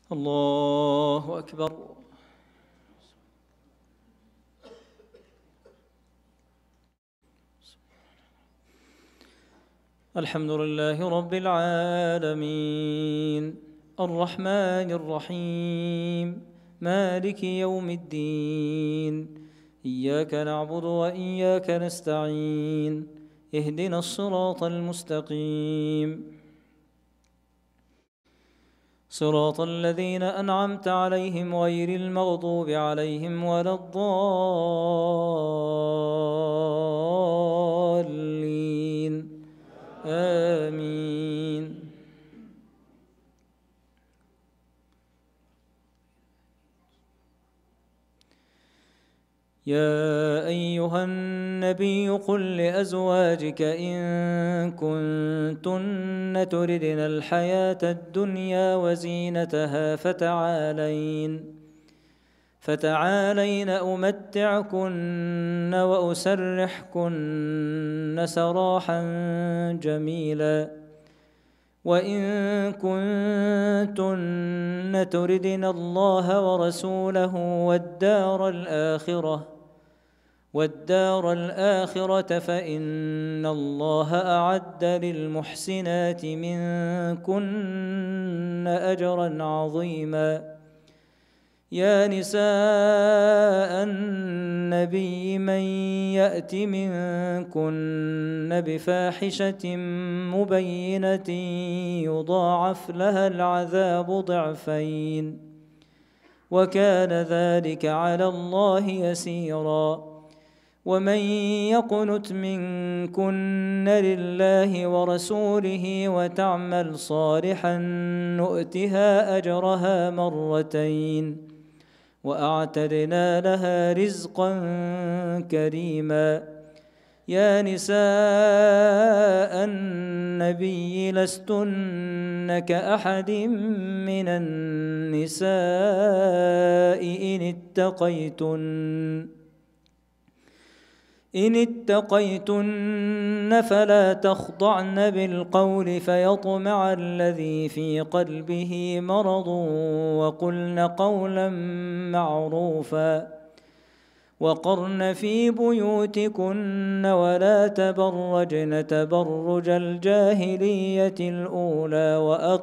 الله أكبر. الحمد لله رب العالمين الرحمن الرحيم مالك يوم الدين إياك نعبد وإياك نستعين اهدنا الصراط المستقيم صراط الذين أنعمت عليهم غير المغضوب عليهم ولا الضالين آمين. يا أيها النبي قل لأزواجك إن كنتن تردن الحياة الدنيا وزينتها فتعالين أمتعكن وأسرحكن سراحا جميلا وإن كنتن تردن الله ورسوله والدار الآخرة فإن الله أعد للمحسنات منكن أجرا عظيما. يا نساء النبي من يأت منكن بفاحشة مبينة يضاعف لها العذاب ضعفين وكان ذلك على الله يسيرا. ومن يقنت منكن لله ورسوله وتعمل صالحا نؤتها أجرها مرتين وأعتدنا لها رزقا كريما. يا نساء النبي لستن كأحد من النساء إن اتقيتن فلا تخضعن بالقول فيطمع الذي في قلبه مرض وقلن قولا معروفا. وقرن في بيوتكن ولا تبرجن تبرج الجاهلية الأولى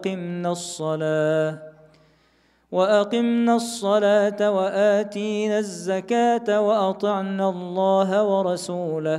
وأقمنا الصلاة وآتينا الزكاة وأطعنا الله ورسوله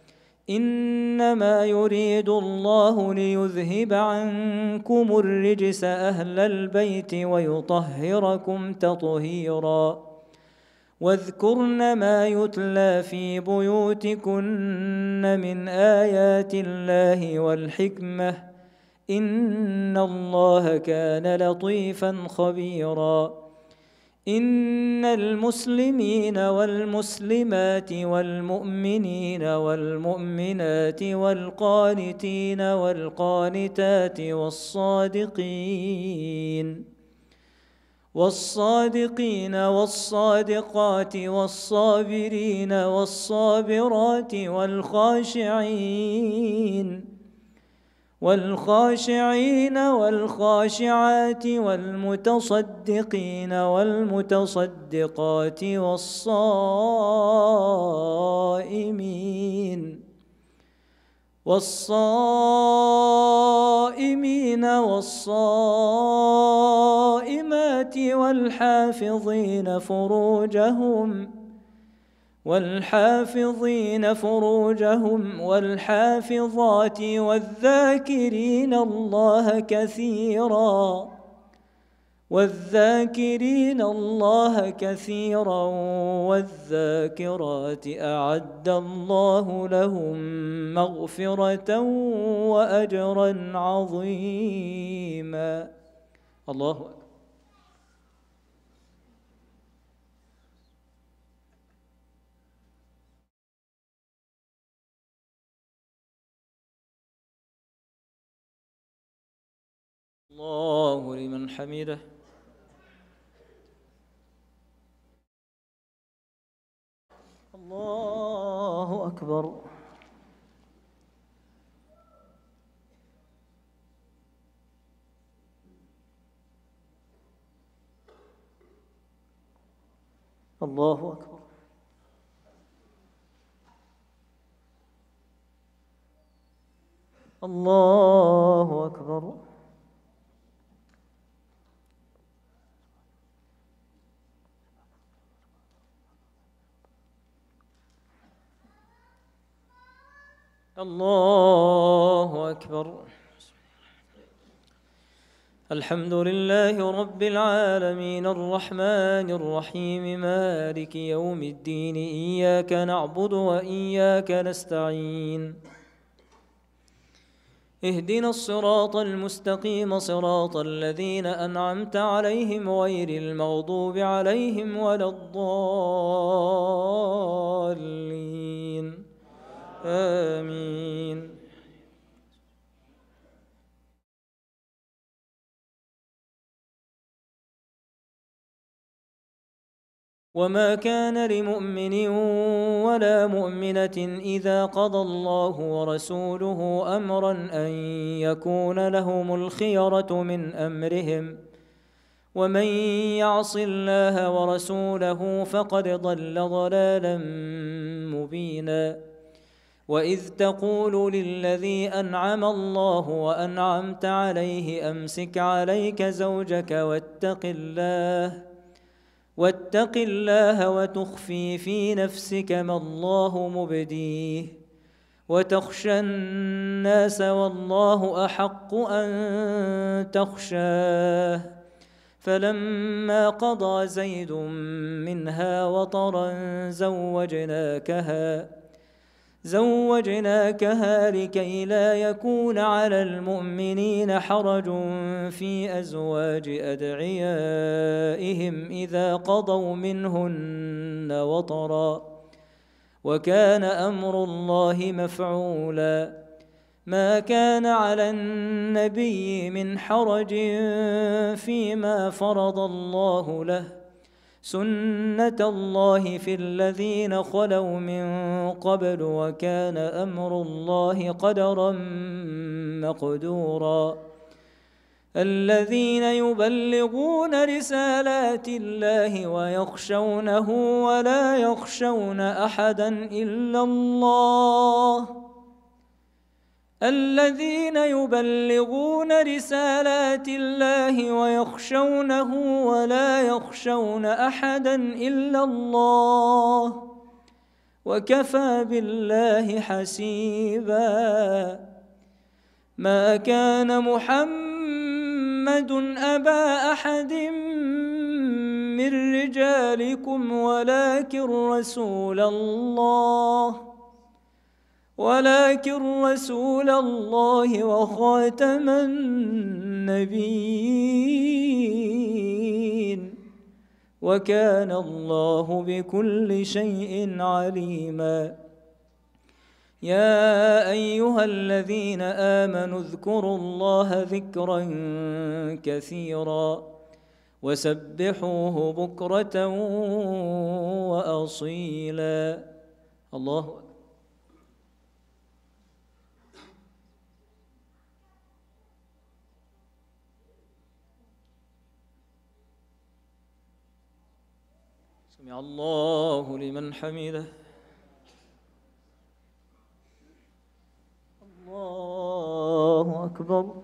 إنما يريد الله ليذهب عنكم الرجس أهل البيت ويطهركم تطهيرا. واذكرن ما يتلى في بيوتكن من آيات الله والحكمة إن الله كان لطيفا خبيرا. إن المسلمين والمسلمات والمؤمنين والمؤمنات والقانتين والقانتات والصادقين والصادقات والصابرين والصابرات والخاشعين والخاشعات والمتصدقين والمتصدقات والصائمين والصائمات والحافظين فروجهم والحافظات والذاكرين الله كثيرا والذاكرات أعد الله لهم مغفرة وأجرا عظيما. الله أكبر. الله لمن حمده. الله أكبر. الله أكبر. الله أكبر. الله أكبر. الحمد لله رب العالمين الرحمن الرحيم مالك يوم الدين إياك نعبد وإياك نستعين اهدنا الصراط المستقيم صراط الذين أنعمت عليهم غير المغضوب عليهم ولا الضالين آمين. وما كان لمؤمن ولا مؤمنة إذا قضى الله ورسوله أمرا أن يكون لهم الخيرة من أمرهم ومن يعص الله ورسوله فقد ضل ضلالا مبينا. وإذ تقول للذي أنعم الله وأنعمت عليه أمسك عليك زوجك واتق الله وتخفي في نفسك ما الله مبديه وتخشى الناس والله أحق أن تخشاه. فلما قضى زيد منها وطرا زوجناكها لكي لا يكون على المؤمنين حرج في أزواج أدعيائهم إذا قضوا منهن وطرا وكان أمر الله مفعولا. ما كان على النبي من حرج فيما فرض الله له سنة الله في الذين خلوا من قبل وكان أمر الله قدرا مقدورا. الذين يبلغون رسالات الله ويخشونه ولا يخشون أحدا إلا الله الذين يبلغون رسالات الله ويخشونه ولا يخشون أحدا إلا الله وكفى بالله حسيبا. ما كان محمد أبا أحد من رجالكم ولكن رسول الله وخاتم النبيين وكان الله بكل شيء عليما. يا أيها الذين آمنوا اذكروا الله ذكرا كثيرا وسبحوه بكرة وأصيلا. الله أكبر. سمع الله لمن حمده. الله أكبر.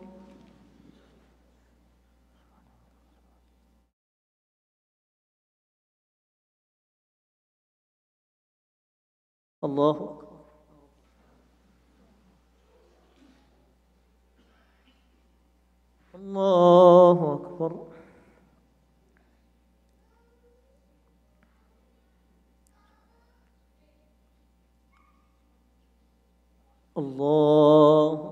الله أكبر. الله أكبر. الله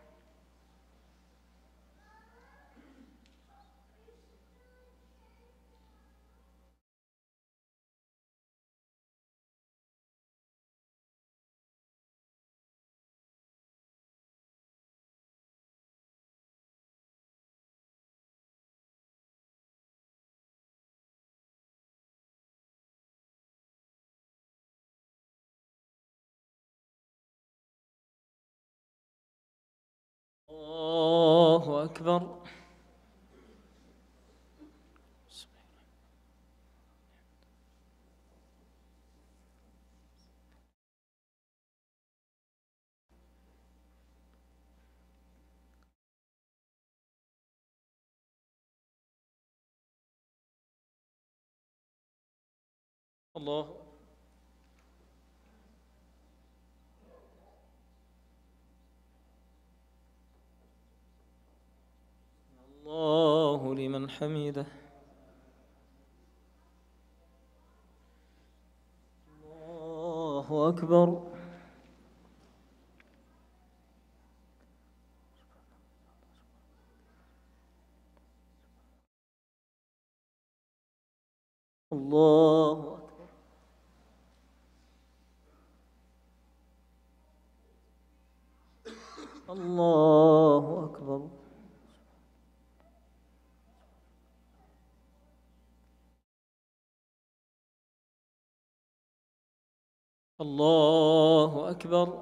الله أكبر. الله الله لمن حمده. الله أكبر. الله أكبر. الله أكبر. الله أكبر.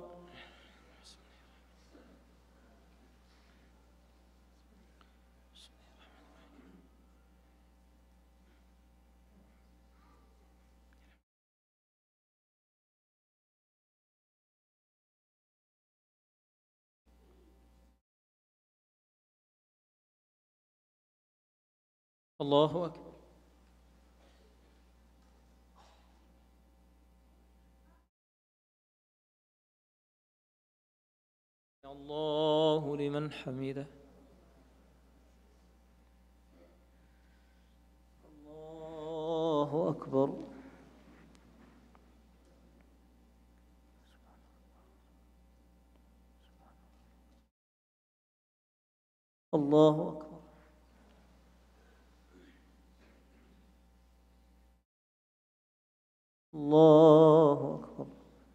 الله أكبر. الله لمن حمده. الله أكبر. الله أكبر. الله أكبر.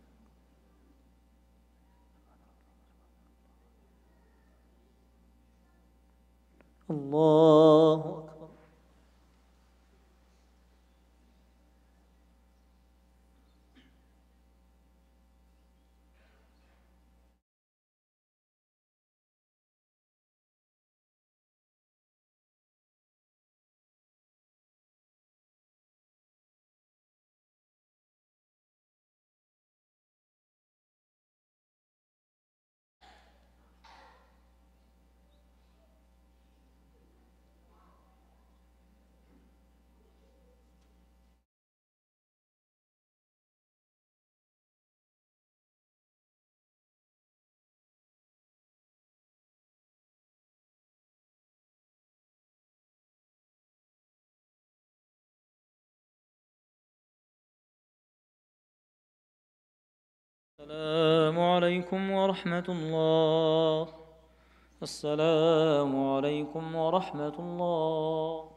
الله أكبر. السلام عليكم ورحمة الله. السلام عليكم ورحمة الله.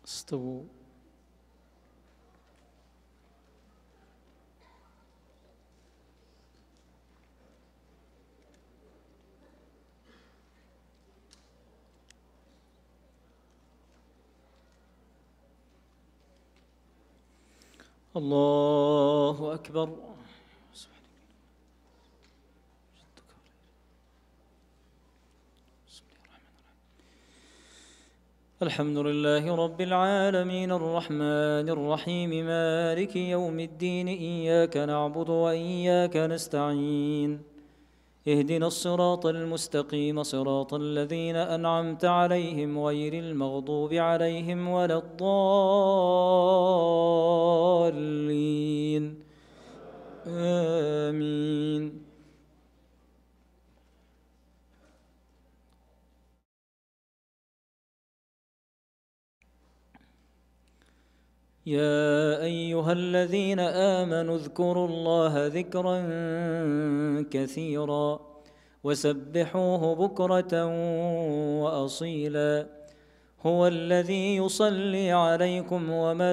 استووا. الله أكبر. الحمد لله رب العالمين الرحمن الرحيم مالك يوم الدين إياك نعبد وإياك نستعين اهدنا الصراط المستقيم صراط الذين أنعمت عليهم غير المغضوب عليهم ولا الضالين آمين. يا أيها الذين آمنوا اذكروا الله ذكرا كثيرا وسبحوه بكرة وأصيلا هو الذي يصلي عليكم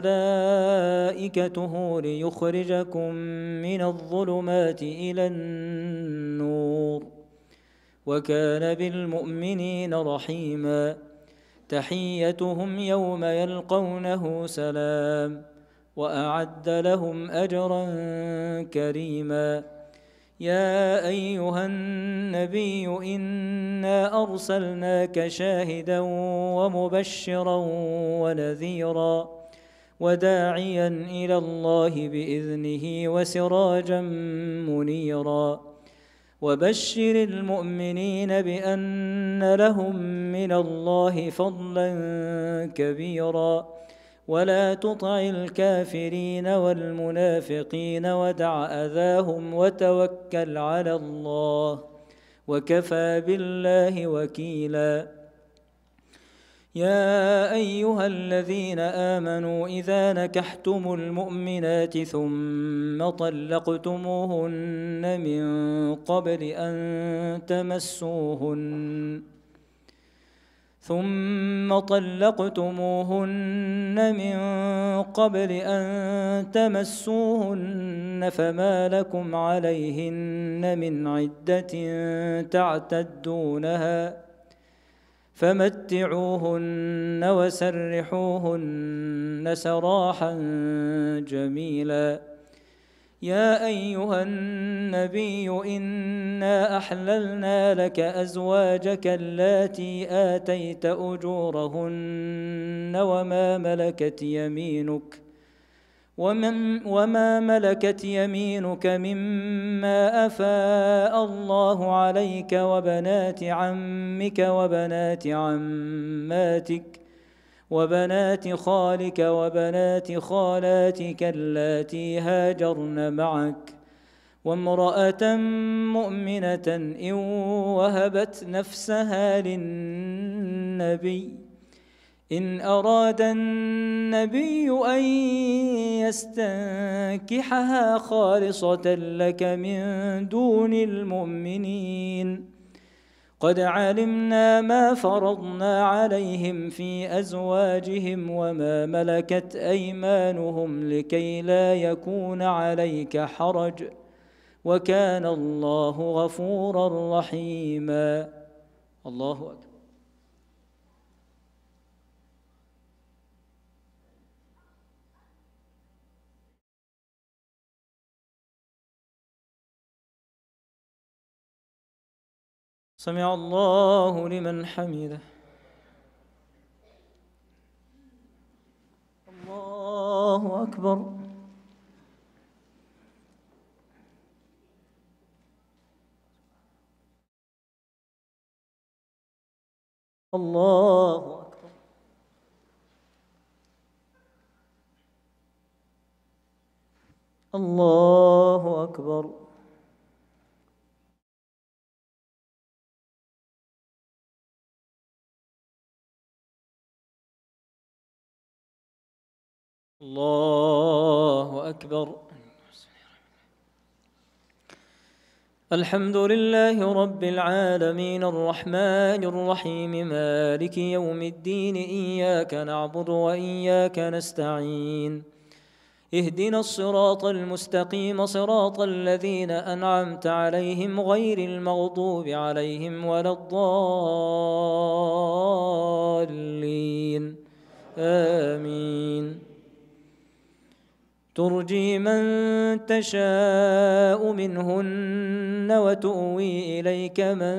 وملائكته ليخرجكم من الظلمات إلى النور وكان بالمؤمنين رحيما تحيتهم يوم يلقونه سلام وأعد لهم أجرا كريما يا أيها النبي إنا أرسلناك شاهدا ومبشرا ونذيرا وداعيا إلى الله بإذنه وسراجا منيرا وبشر المؤمنين بأن لهم من الله فضلا كبيرا ولا تطع الكافرين والمنافقين ودع أذاهم وتوكل على الله وكفى بالله وكيلا يا أيها الذين آمنوا إذا نكحتم المؤمنات ثم طلقتموهن من قبل أن تمسوهن فما لكم عليهن من عدة تعتدونها فمتعوهن وسرحوهن سراحا جميلا يا أيها النبي إنا أحللنا لك أزواجك اللاتي آتيت أجورهن وما ملكت يمينك مما أفاء الله عليك وبنات عمك وبنات عماتك وبنات خالك وبنات خالاتك اللاتي هاجرن معك وامرأة مؤمنة إن وهبت نفسها للنبي إن أراد النبي أن يستنكحها خالصة لك من دون المؤمنين قد علمنا ما فرضنا عليهم في أزواجهم وما ملكت أيمانهم لكي لا يكون عليك حرج وكان الله غفورا رحيما. الله أكبر. سمع الله لمن حمده. الله أكبر. الله أكبر. الله أكبر. الله أكبر. الحمد لله رب العالمين الرحمن الرحيم مالك يوم الدين إياك نعبد وإياك نستعين اهدنا الصراط المستقيم صراط الذين أنعمت عليهم غير المغضوب عليهم ولا الضالين آمين ترجي من تشاء منهن وتؤوي إليك من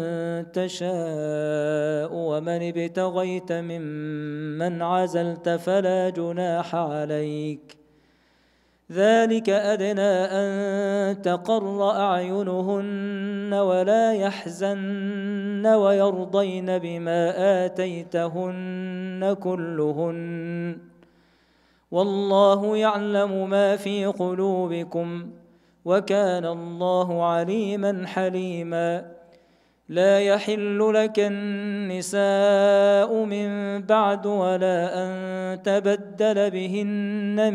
تشاء ومن ابتغيت ممن عزلت فلا جناح عليك ذلك أدنى أن تقر أعينهن ولا يحزن ويرضين بما آتيتهن كلهن والله يعلم ما في قلوبكم وكان الله عليما حليما لا يحل لك النساء من بعد ولا أن تبدل بهن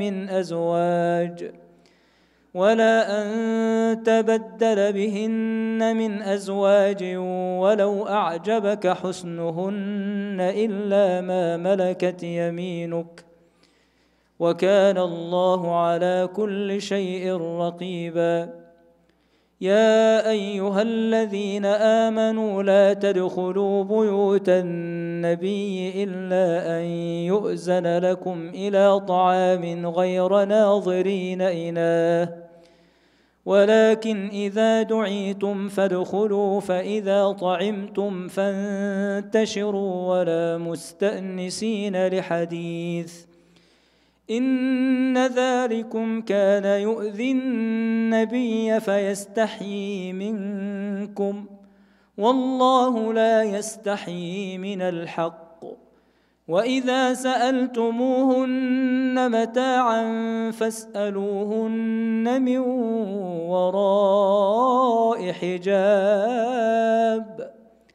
من أزواج ولو أعجبك حسنهن إلا ما ملكت يمينك وكان الله على كل شيء رقيبا يا أيها الذين آمنوا لا تدخلوا بيوت النبي إلا أن يؤذن لكم إلى طعام غير ناظرين إناه ولكن إذا دعيتم فادخلوا فإذا طعمتم فانتشروا ولا مستأنسين لحديث إن ذلكم كان يؤذي النبي فيستحيي منكم والله لا يستحيي من الحق وإذا سألتموهن متاعا فاسألوهن من وراء حجاب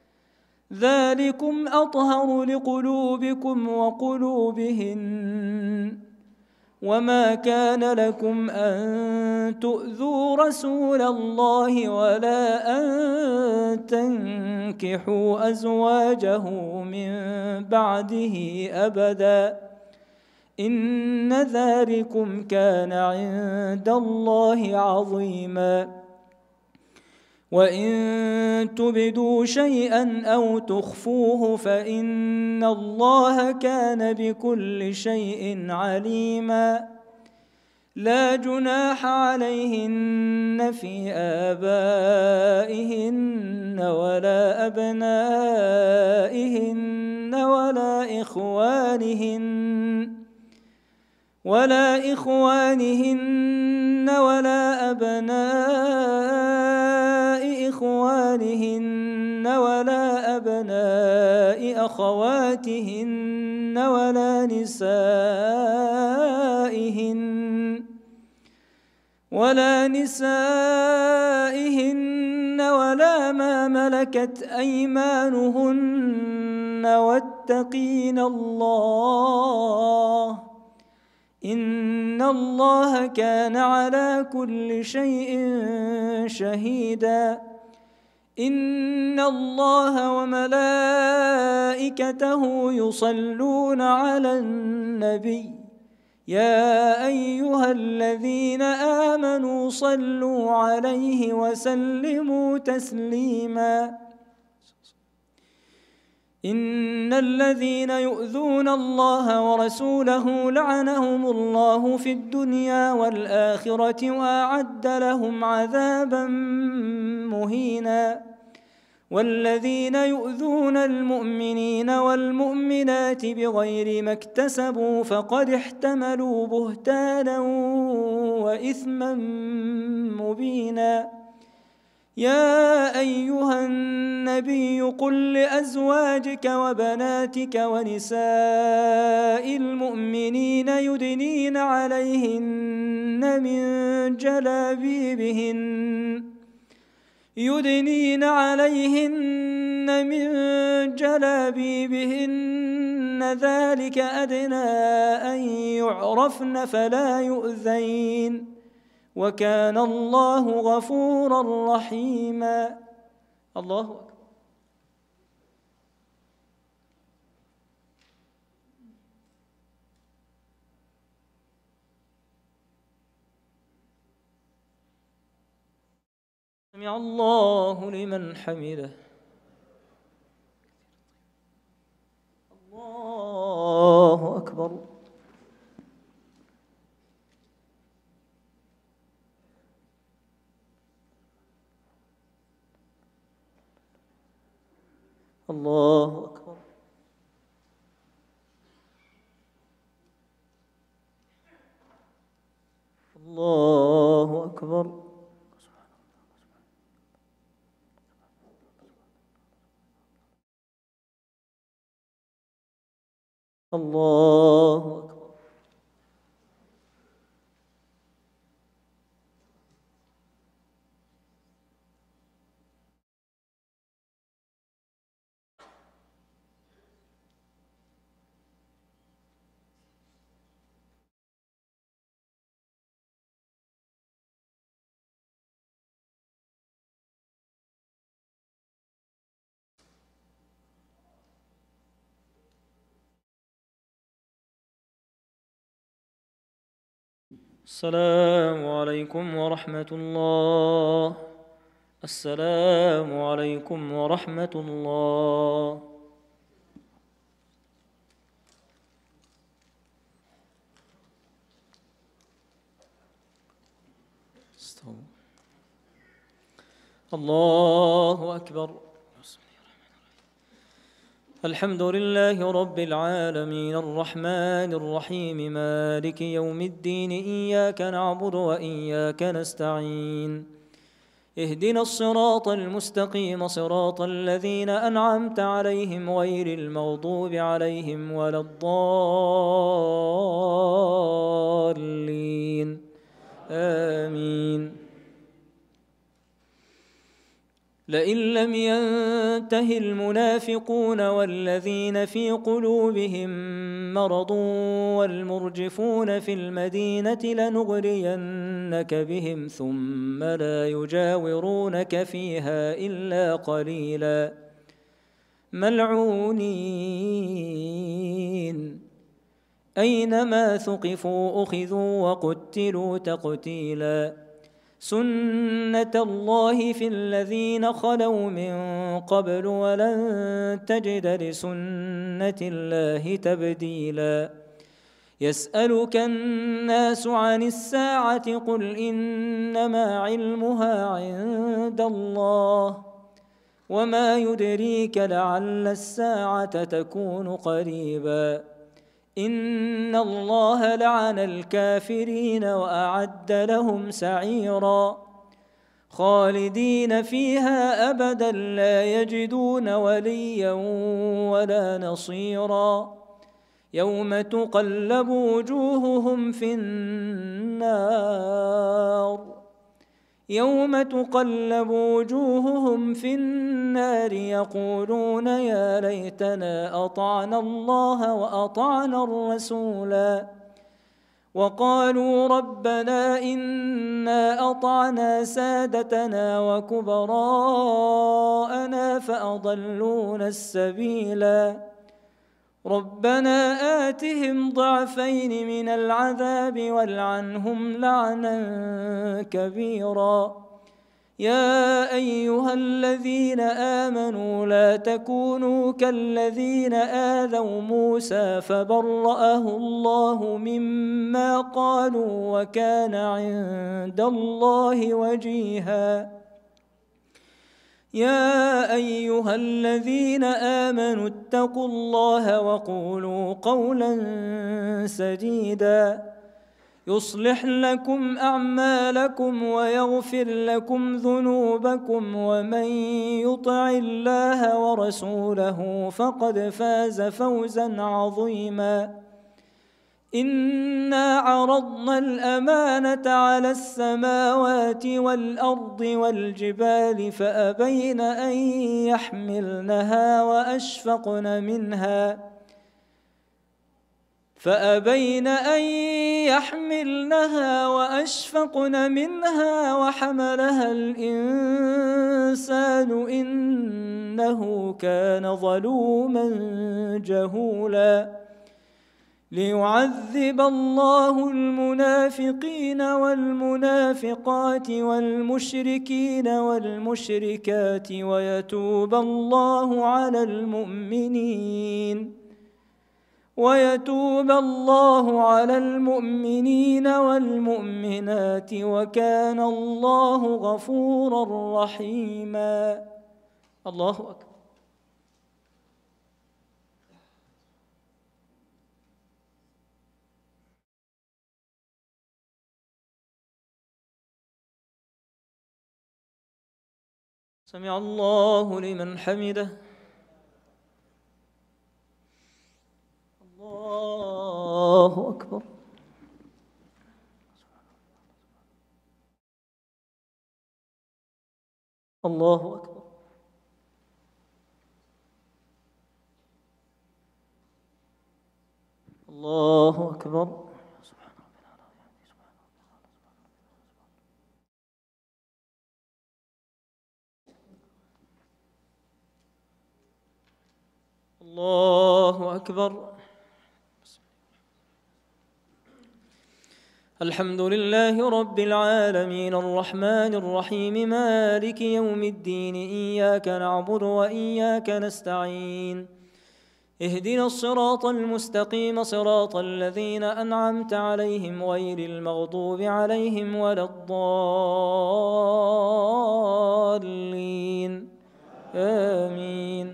ذلكم أطهر لقلوبكم وقلوبهن وما كان لكم أن تؤذوا رسول الله ولا أن تنكحوا أزواجه من بعده أبدا إن ذلكم كان عند الله عظيما وإن تبدوا شيئا أو تخفوه فإن الله كان بكل شيء عليما لا جناح عليهن في آبائهن ولا أبنائهن ولا إخوانهن ولا أبناء إخوانهن ولا أبناء أخواتهن ولا نسائهن ولا ما ملكت أيمانهن واتقين الله إن الله كان على كل شيء شهيدا إن الله وملائكته يصلون على النبي يا أيها الذين آمنوا صلوا عليه وسلموا تسليما إن الذين يؤذون الله ورسوله لعنهم الله في الدنيا والآخرة وأعد لهم عذابا مهينا والذين يؤذون المؤمنين والمؤمنات بغير ما اكتسبوا فقد احتملوا بهتانا وإثما مبينا يا أيها النبي قل لأزواجك وبناتك ونساء المؤمنين يدنين عليهن من جلابيبهن ذلك أدنى أن يعرفن فلا يؤذين وكان الله غفورا رحيما. الله أكبر. سمع الله لمن حمده. الله أكبر. الله أكبر. الله أكبر. الله أكبر. السلام عليكم ورحمة الله. السلام عليكم ورحمة الله. الله أكبر. الحمد لله رب العالمين الرحمن الرحيم مالك يوم الدين إياك نعبد وإياك نستعين اهدنا الصراط المستقيم صراط الذين أنعمت عليهم غير المغضوب عليهم ولا الضالين آمين. لئن لم ينته المنافقون والذين في قلوبهم مرض والمرجفون في المدينة لنغرينك بهم ثم لا يجاورونك فيها إلا قليلا ملعونين أينما ثقفوا أخذوا وقتلوا تقتيلا سنة الله في الذين خلوا من قبل ولن تجد لسنة الله تبديلا يسألك الناس عن الساعة قل إنما علمها عند الله وما يدريك لعل الساعة تكون قريبا إن الله لعن الكافرين وأعد لهم سعيرا خالدين فيها أبدا لا يجدون وليا ولا نصيرا يوم تقلب وجوههم في النار يقولون يا ليتنا أطعنا الله وأطعنا الرسولا وقالوا ربنا إنا أطعنا سادتنا وكبراءنا فأضلونا السبيلا ربنا آتهم ضعفين من العذاب والعنهم لعنا كبيرا يا أيها الذين آمنوا لا تكونوا كالذين آذوا موسى فبرأه الله مما قالوا وكان عند الله وجيها يا أيها الذين آمنوا اتقوا الله وقولوا قولا سديدا يصلح لكم أعمالكم ويغفر لكم ذنوبكم ومن يطع الله ورسوله فقد فاز فوزا عظيما إنا عرضنا الأمانة على السماوات والأرض والجبال فأبين أن يحملنها فأبين أن يحملنها وأشفقن منها وحملها الإنسان إنه كان ظلوما جهولا ليعذب الله المنافقين والمنافقات والمشركين والمشركات ويتوب الله على المؤمنين والمؤمنات وكان الله غفورا رحيما. الله أكبر. سمع الله لمن حمده. الله أكبر. الله أكبر. الله أكبر. الله أكبر. الحمد لله رب العالمين الرحمن الرحيم مالك يوم الدين إياك نعبد وإياك نستعين اهدنا الصراط المستقيم صراط الذين أنعمت عليهم غير المغضوب عليهم ولا الضالين آمين.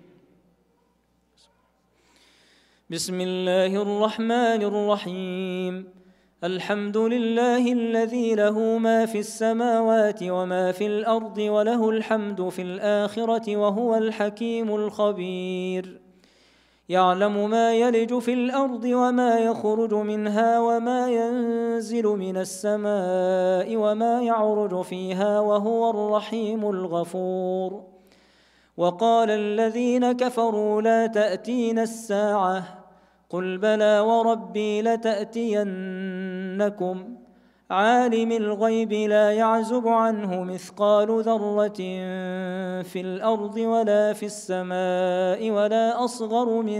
بسم الله الرحمن الرحيم الحمد لله الذي له ما في السماوات وما في الأرض وله الحمد في الآخرة وهو الحكيم الخبير يعلم ما يلج في الأرض وما يخرج منها وما ينزل من السماء وما يعرج فيها وهو الرحيم الغفور. وقال الذين كفروا لا تأتينا الساعة قل بلى وربي لتأتينكم عالم الغيب لا يعزب عنه مثقال ذرة في الأرض ولا في السماء ولا أصغر من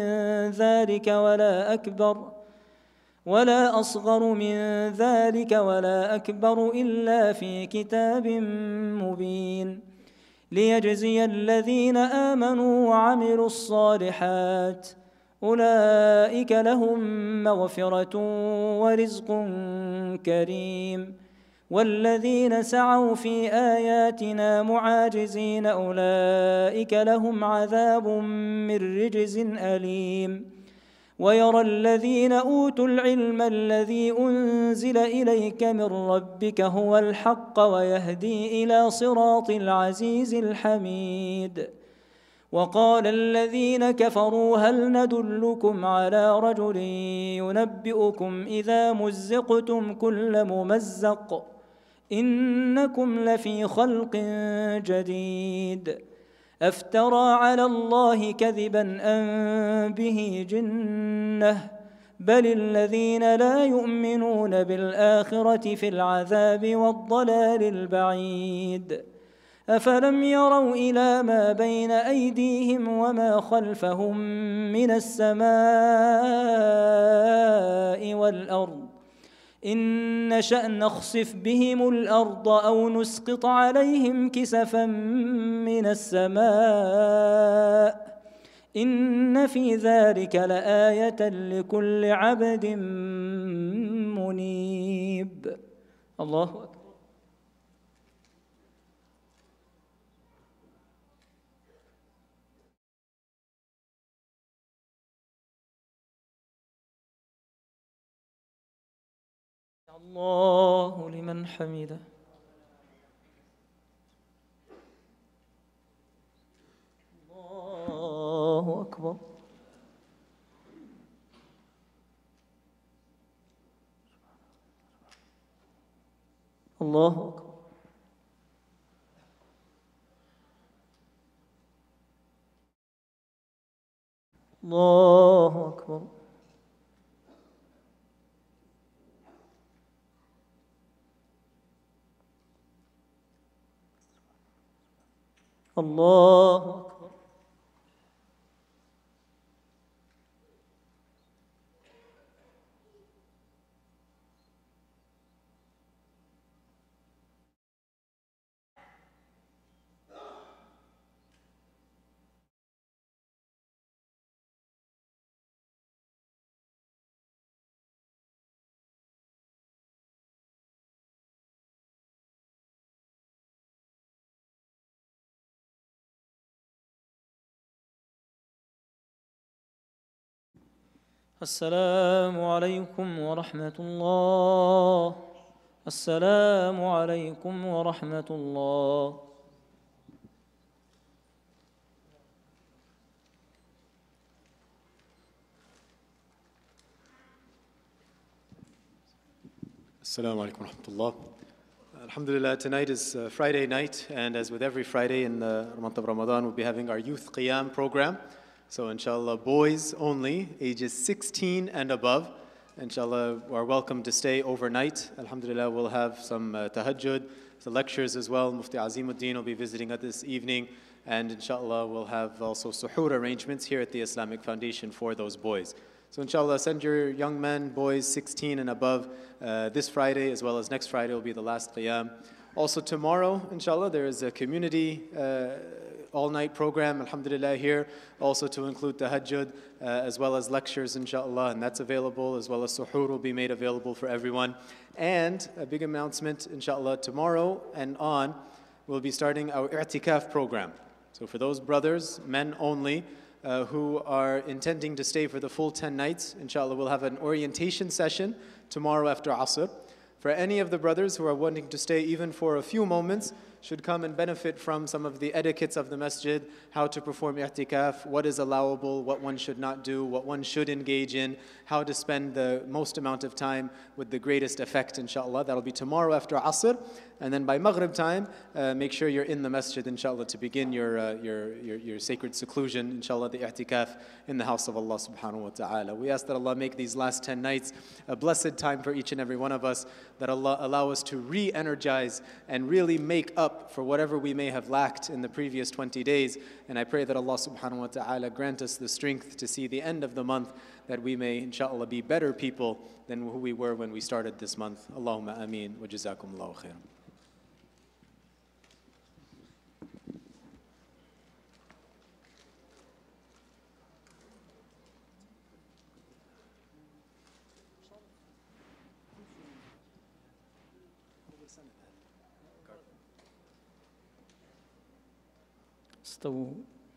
ذلك ولا أكبر إلا في كتاب مبين ليجزي الذين آمنوا وعملوا الصالحات أولئك لهم مغفرة ورزق كريم والذين سعوا في آياتنا معاجزين أولئك لهم عذاب من رجز أليم. ويرى الذين أوتوا العلم الذي أنزل إليك من ربك هو الحق ويهدي إلى صراط العزيز الحميد. وقال الذين كفروا هل ندلكم على رجل ينبئكم إذا مزقتم كل ممزق إنكم لفي خلق جديد أفترى على الله كذبا أم به جنة بل الذين لا يؤمنون بالآخرة في العذاب والضلال البعيد. أفلم يروا إلى ما بين أيديهم وما خلفهم من السماء والأرض إن نشأ نخسف بهم الأرض أو نسقط عليهم كسفا من السماء إن في ذلك لآية لكل عبد منيب. الله أكبر. الله لمن حمده. الله أكبر. الله أكبر. الله أكبر. الله أكبر. السلام عليكم ورحمة الله. السلام عليكم ورحمة الله. Assalamu alaikum wa rahmatullah. Alhamdulillah, tonight is Friday night, and as with every Friday in the month of Ramadan, we'll be having our Youth Qiyam program. So inshallah, boys only, ages 16 and above, inshallah, are welcome to stay overnight. Alhamdulillah, we'll have some tahajjud, the lectures as well. Mufti Azimuddin will be visiting us this evening, and inshallah, we'll have also suhoor arrangements here at the Islamic Foundation for those boys. So inshallah, send your young men, boys 16 and above this Friday, as well as next Friday will be the last qiyam. Also tomorrow, inshallah, there is a community all-night program, alhamdulillah, here, also to include tahajjud, as well as lectures, inshallah, and that's available, as well as suhoor will be made available for everyone. And a big announcement, inshallah, tomorrow and on, we'll be starting our i'tikaf program. So for those brothers, men only, who are intending to stay for the full 10 nights, inshallah, we'll have an orientation session tomorrow after Asr. For any of the brothers who are wanting to stay even for a few moments, should come and benefit from some of the etiquettes of the masjid, how to perform i'tikaf, what is allowable, what one should not do, what one should engage in, how to spend the most amount of time with the greatest effect, inshallah. That'll be tomorrow after Asr. And then by Maghrib time, make sure you're in the masjid, inshallah, to begin your sacred seclusion, inshallah, the i'tikaf in the house of Allah subhanahu wa ta'ala. We ask that Allah make these last 10 nights a blessed time for each and every one of us, that Allah allow us to re-energize and really make up for whatever we may have lacked in the previous 20 days. And I pray that Allah subhanahu wa ta'ala grant us the strength to see the end of the month, that we may, inshallah, be better people than who we were when we started this month. Allahumma ameen wa jazakumullahu khairan. استووا.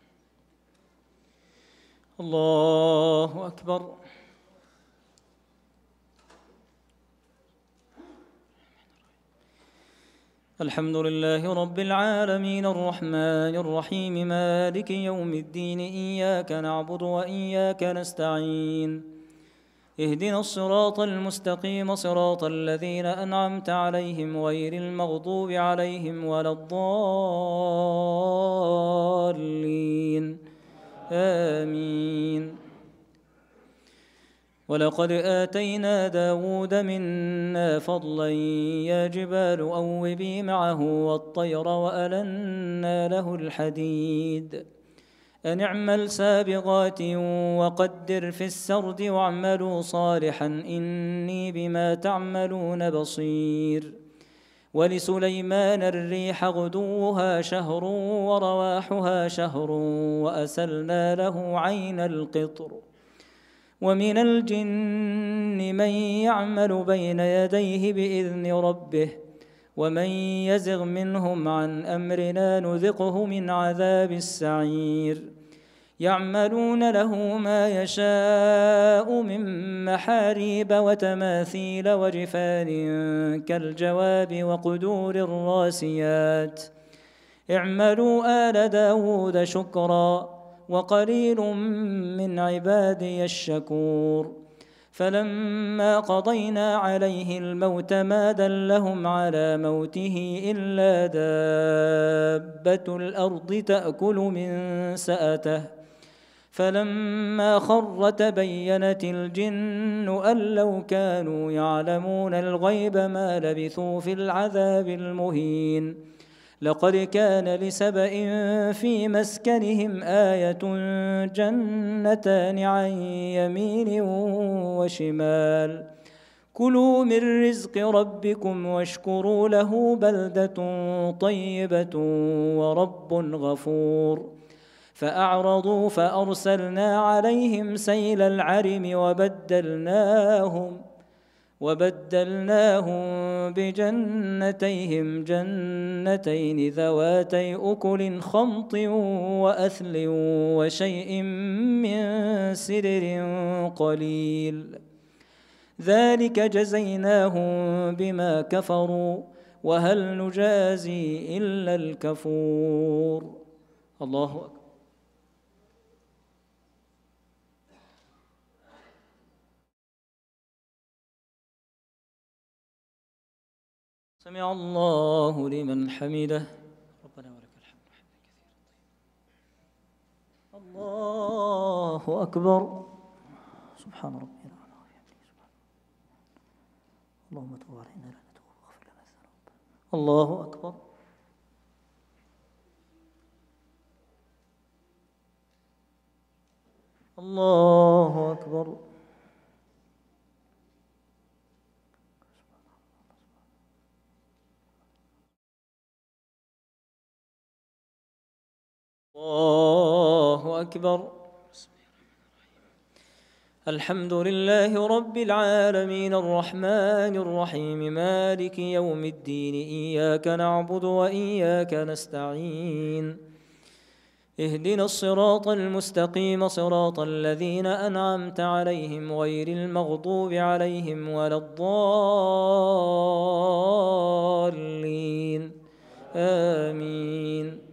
الله أكبر. الحمد لله رب العالمين الرحمن الرحيم مالك يوم الدين إياك نعبد وإياك نستعين اهدنا الصراط المستقيم صراط الذين أنعمت عليهم غير المغضوب عليهم ولا الضالين آمين. ولقد آتينا داود منا فضلا يا جبال أوبي معه والطير وألنا له الحديد أن اعمل سابغات وقدر في السرد واعملوا صالحا إني بما تعملون بصير. ولسليمان الريح غدوها شهر ورواحها شهر وأسلنا له عين القطر. ومن الجن من يعمل بين يديه بإذن ربه ومن يزغ منهم عن أمرنا نذقه من عذاب السعير. يعملون له ما يشاء من محاريب وتماثيل وجفان كالجواب وقدور الراسيات. اعملوا آل داود شكرا وقليل من عبادي الشكور. فلما قضينا عليه الموت ما دلهم على موته إلا دابة الأرض تأكل من سأته. فلما خر تبينت الجن أن لو كانوا يعلمون الغيب ما لبثوا في العذاب المهين. لقد كان لسبإ في مسكنهم آية جنتان عن يمين وشمال كلوا من رزق ربكم واشكروا له بلدة طيبة ورب غفور فأعرضوا فأرسلنا عليهم سيل العرم وبدلناهم بجنتيهم جنتين ذواتي أكل خمط وأثل وشيء من سدر قليل ذلك جزيناهم بما كفروا وهل نجازي إلا الكفور. الله أكبر. سمع الله لمن حمده ربنا ولك الحمد حمدا كثيرا. الله أكبر. سبحان ربي الأعلى وبحمده اللهم تب علينا لا نتوب واغفر لنا الذنوب. الله أكبر. الله أكبر. الله أكبر. الحمد لله رب العالمين الرحمن الرحيم مالك يوم الدين إياك نعبد وإياك نستعين اهدنا الصراط المستقيم صراط الذين أنعمت عليهم غير المغضوب عليهم ولا الضالين آمين.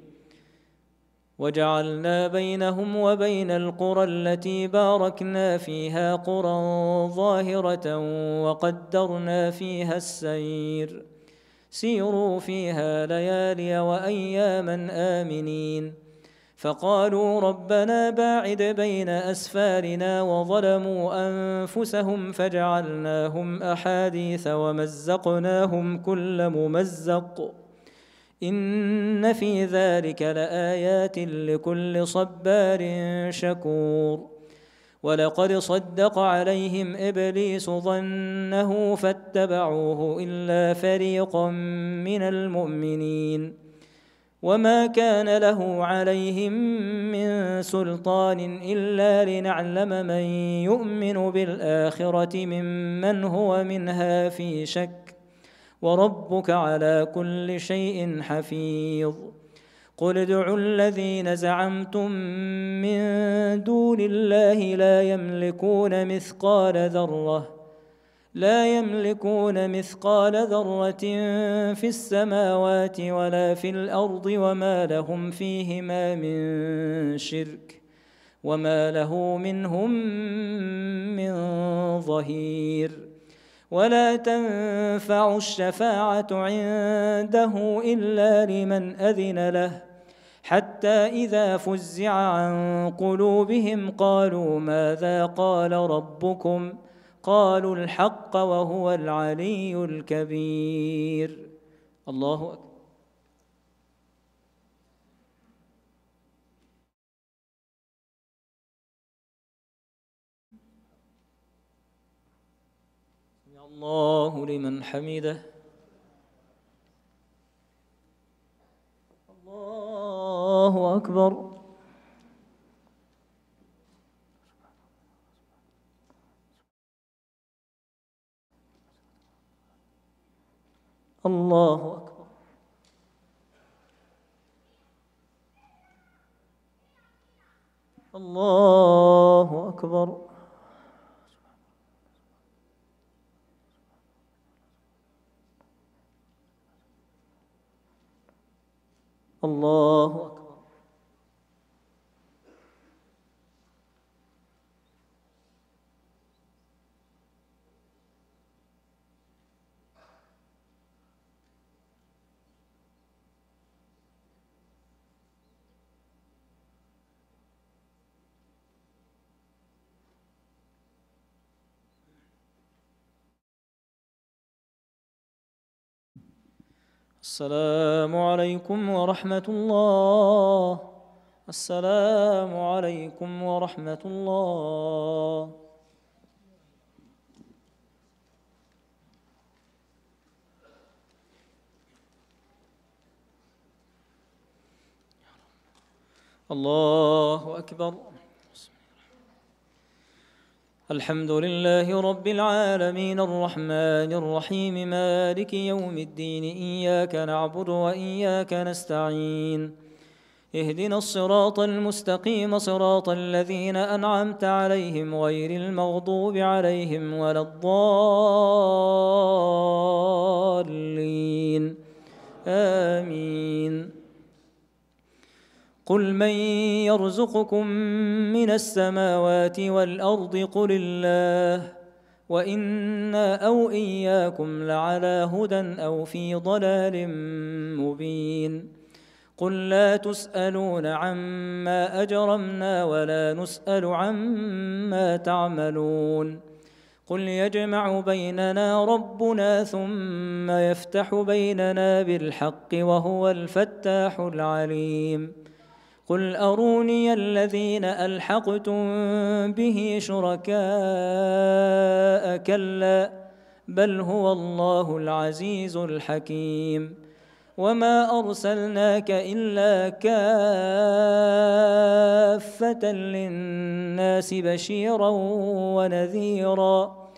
وجعلنا بينهم وبين القرى التي باركنا فيها قرى ظاهرة وقدرنا فيها السير سيروا فيها ليالي وأياما آمنين فقالوا ربنا باعد بين أسفارنا وظلموا أنفسهم فجعلناهم أحاديث ومزقناهم كل ممزق إن في ذلك لآيات لكل صبار شكور. ولقد صدق عليهم إبليس ظنه فاتبعوه إلا فريقا من المؤمنين وما كان له عليهم من سلطان إلا لنعلم من يؤمن بالآخرة ممن هو منها في شك وربك على كل شيء حفيظ. قل ادعوا الذين زعمتم من دون الله لا يملكون مثقال ذرة في السماوات ولا في الأرض وما لهم فيهما من شرك وما له منهم من ظهير. ولا تنفع الشفاعة عنده إلا لمن أذن له حتى إذا فزع عن قلوبهم قالوا ماذا قال ربكم قالوا الحق وهو العلي الكبير. الله أكبر. الله لمن حمده. الله أكبر. الله أكبر. الله أكبر. الله أكبر. السلام عليكم ورحمة الله. السلام عليكم ورحمة الله. الله أكبر. الحمد لله رب العالمين الرحمن الرحيم مالك يوم الدين إياك نعبد وإياك نستعين اهدنا الصراط المستقيم صراط الذين أنعمت عليهم غير المغضوب عليهم ولا الضالين آمين. قل من يرزقكم من السماوات والأرض قل الله وإنا أو إياكم لعلى هدى أو في ضلال مبين. قل لا تسألون عما أجرمنا ولا نسأل عما تعملون. قل يجمع بيننا ربنا ثم يفتح بيننا بالحق وهو الفتاح العليم. قل أروني الذين ألحقتم به شركاء كلا بل هو الله العزيز الحكيم. وما أرسلناك إلا كافة للناس بشيرا ونذيرا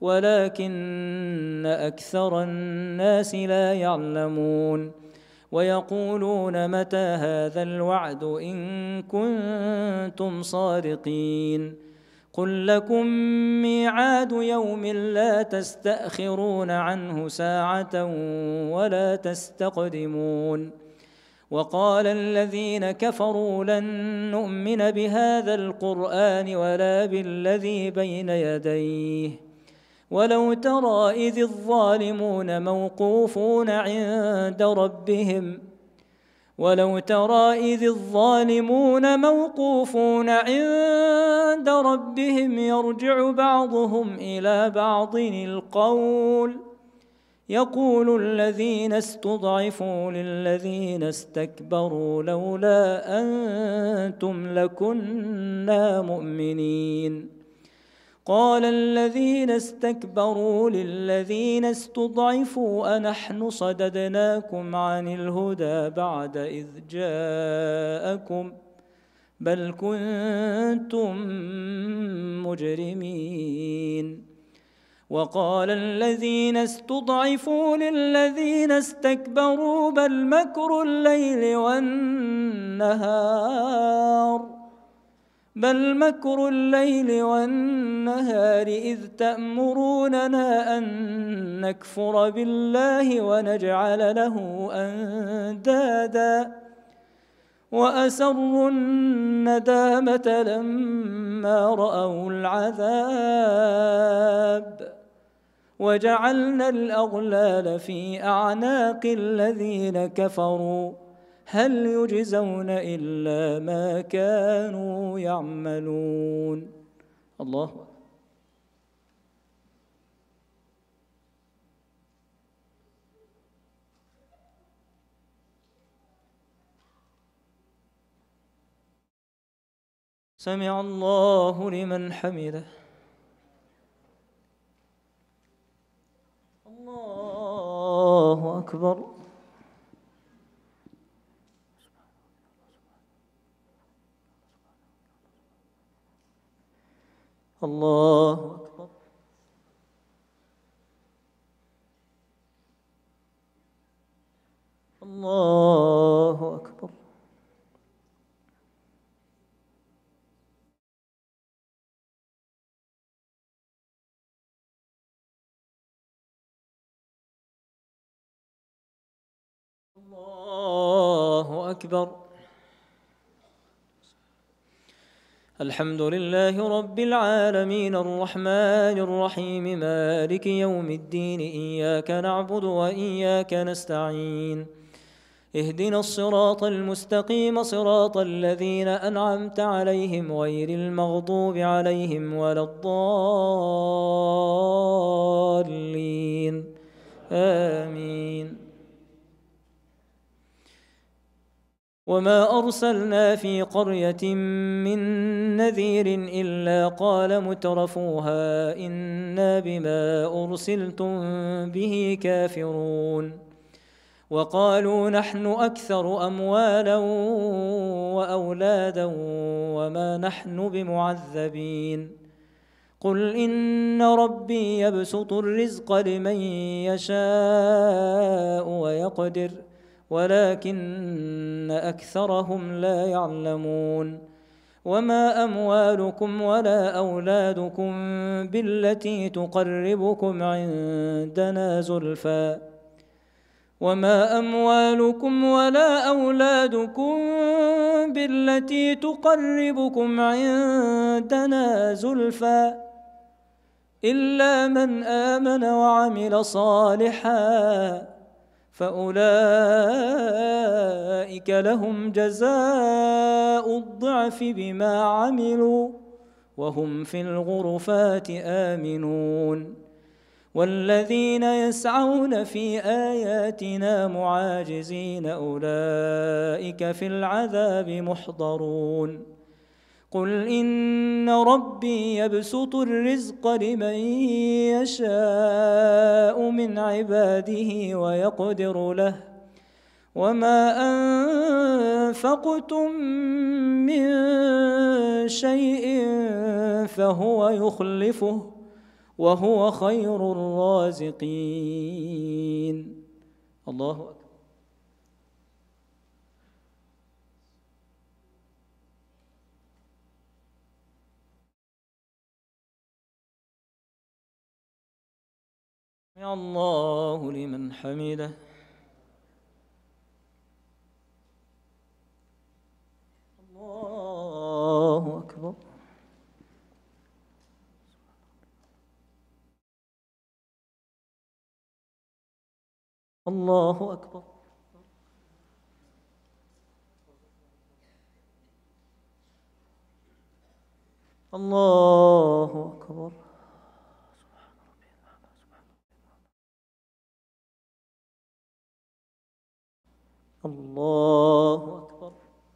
ولكن أكثر الناس لا يعلمون. ويقولون متى هذا الوعد إن كنتم صادقين. قل لكم ميعاد يوم لا تستأخرون عنه ساعة ولا تستقدمون. وقال الذين كفروا لن نؤمن بهذا القرآن ولا بالذي بين يديه ولو ترى إذ الظالمون موقوفون عند ربهم يرجع بعضهم إلى بعض القول يقول الذين استضعفوا للذين استكبروا لولا أنتم لكنا مؤمنين. قال الذين استكبروا للذين استضعفوا أنحن صددناكم عن الهدى بعد إذ جاءكم بل كنتم مجرمين. وقال الذين استضعفوا للذين استكبروا بل مكر الليل والنهار إذ تأمروننا أن نكفر بالله ونجعل له أندادا وأسروا الندامة لما رأوا العذاب وجعلنا الأغلال في أعناق الذين كفروا هل يجزون إلا ما كانوا يعملون. الله أكبر. سمع الله لمن حمده. الله أكبر. الله أكبر. الله أكبر. الله أكبر. الحمد لله رب العالمين الرحمن الرحيم مالك يوم الدين إياك نعبد وإياك نستعين اهدنا الصراط المستقيم صراط الذين أنعمت عليهم غير المغضوب عليهم ولا الضالين آمين. وما أرسلنا في قرية من نذير إلا قال مترفوها إنا بما أرسلتم به كافرون وقالوا نحن أكثر أموالا وأولادا وما نحن بمعذبين قل إن ربي يبسط الرزق لمن يشاء ويقدر ولكن أكثرهم لا يعلمون وما أموالكم ولا أولادكم بالتي تقربكم عندنا زلفى وما أموالكم ولا أولادكم بالتي تقربكم عندنا زلفى إلا من آمن وعمل صالحا فأولئك لهم جزاء الضعف بما عملوا وهم في الغرفات آمنون والذين يسعون في آياتنا معاجزين أولئك في العذاب محضرون قل إن ربي يبسط الرزق لمن يشاء من عباده ويقدر له وما أنفقتم من شيء فهو يخلفه وهو خير الرازقين. الله أكبر. يا الله لمن حمده. الله أكبر. الله أكبر. الله أكبر. الله أكبر.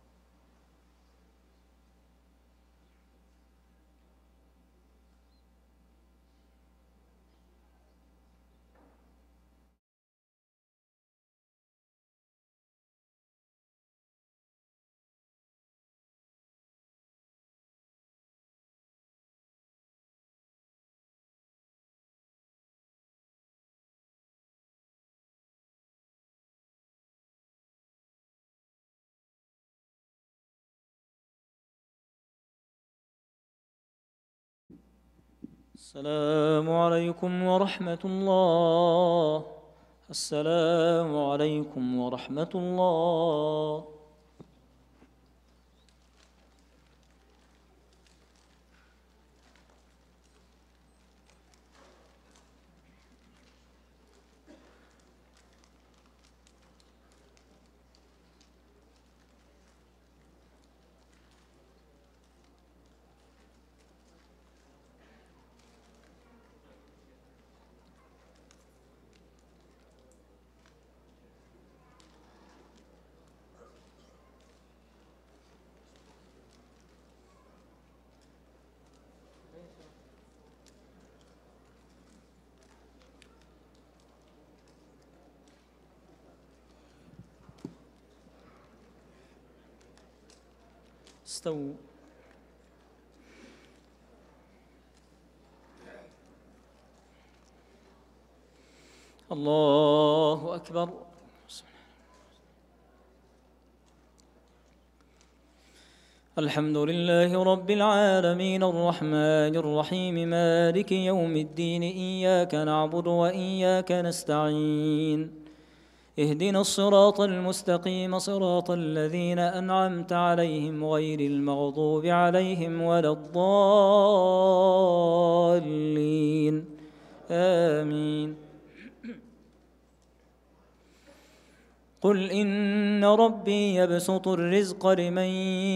السلام عليكم ورحمة الله. السلام عليكم ورحمة الله. استووا. الله أكبر. الحمد لله رب العالمين الرحمن الرحيم مالك يوم الدين إياك نعبد وإياك نستعين اهدنا الصراط المستقيم صراط الذين أنعمت عليهم غير المغضوب عليهم ولا الضالين آمين. قل إن ربي يبسط الرزق لمن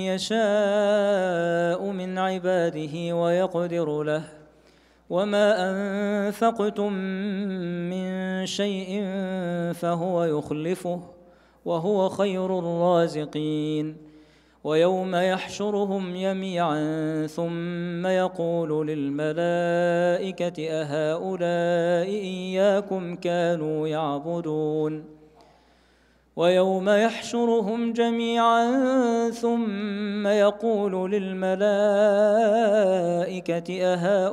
يشاء من عباده ويقدر له وما أنفقتم من شيء فهو يخلفه وهو خير الرازقين. ويوم يحشرهم جميعا ثم يقول للملائكة أهؤلاء إياكم كانوا يعبدون ويوم يحشرهم جميعا ثم يقول للملائكة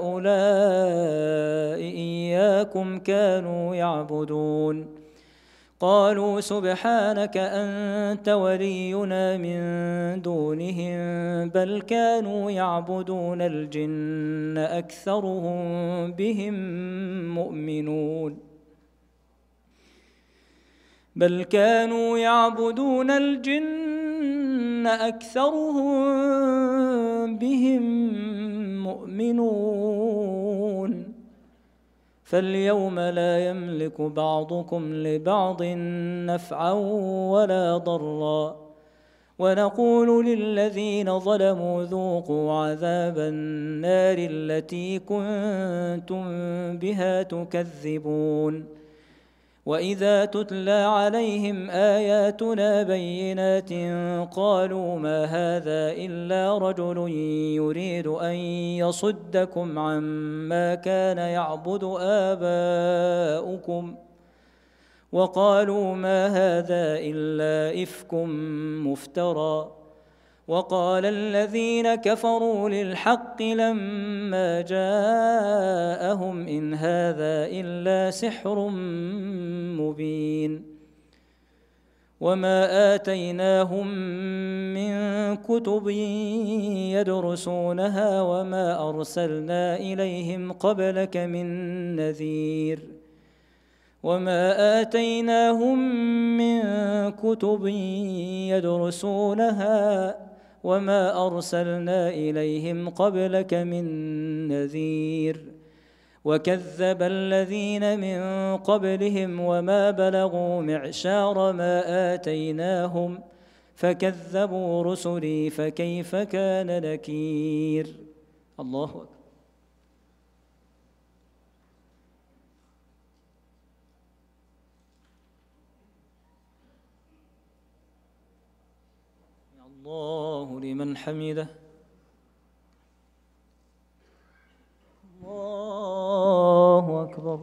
أهؤلاء إياكم كانوا يعبدون قالوا سبحانك أنت ولينا من دونهم بل كانوا يعبدون الجن أكثرهم بهم مؤمنون بل كانوا يعبدون الجن أكثرهم بهم مؤمنون فاليوم لا يملك بعضكم لبعض نفعا ولا ضرا ونقول للذين ظلموا ذوقوا عذاب النار التي كنتم بها تكذبون وإذا تتلى عليهم آياتنا بينات قالوا ما هذا إلا رجل يريد أن يصدكم عما كان يعبد آباؤكم وقالوا ما هذا إلا إفك مفترى وقال الذين كفروا للحق لما جاءهم إن هذا إلا سحر مبين وما آتيناهم من كتب يدرسونها وما أرسلنا إليهم قبلك من نذير وما آتيناهم من كتب يدرسونها وما أرسلنا إليهم قبلك من نذير وكذب الذين من قبلهم وما بلغوا معشار ما آتيناهم فكذبوا رسلي فكيف كان نكير. الله أكبر. الله لمن حمده. الله أكبر.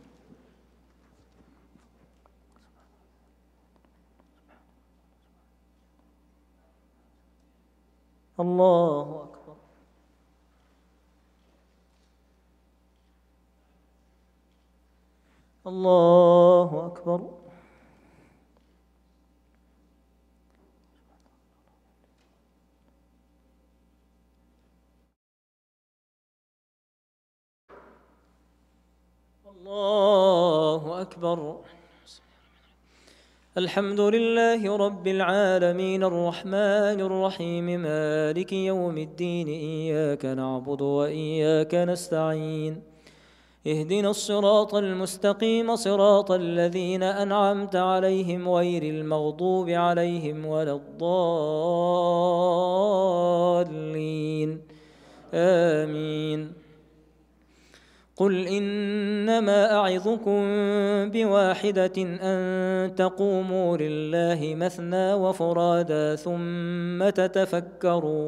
الله أكبر. الله أكبر. الله أكبر. الحمد لله رب العالمين الرحمن الرحيم مالك يوم الدين إياك نعبد وإياك نستعين اهدنا الصراط المستقيم صراط الذين أنعمت عليهم غير المغضوب عليهم ولا الضالين آمين. قل إنما أعظكم بواحدة أن تقوموا لله مثنى وفرادا ثم تتفكروا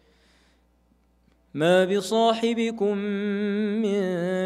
ما بصاحبكم من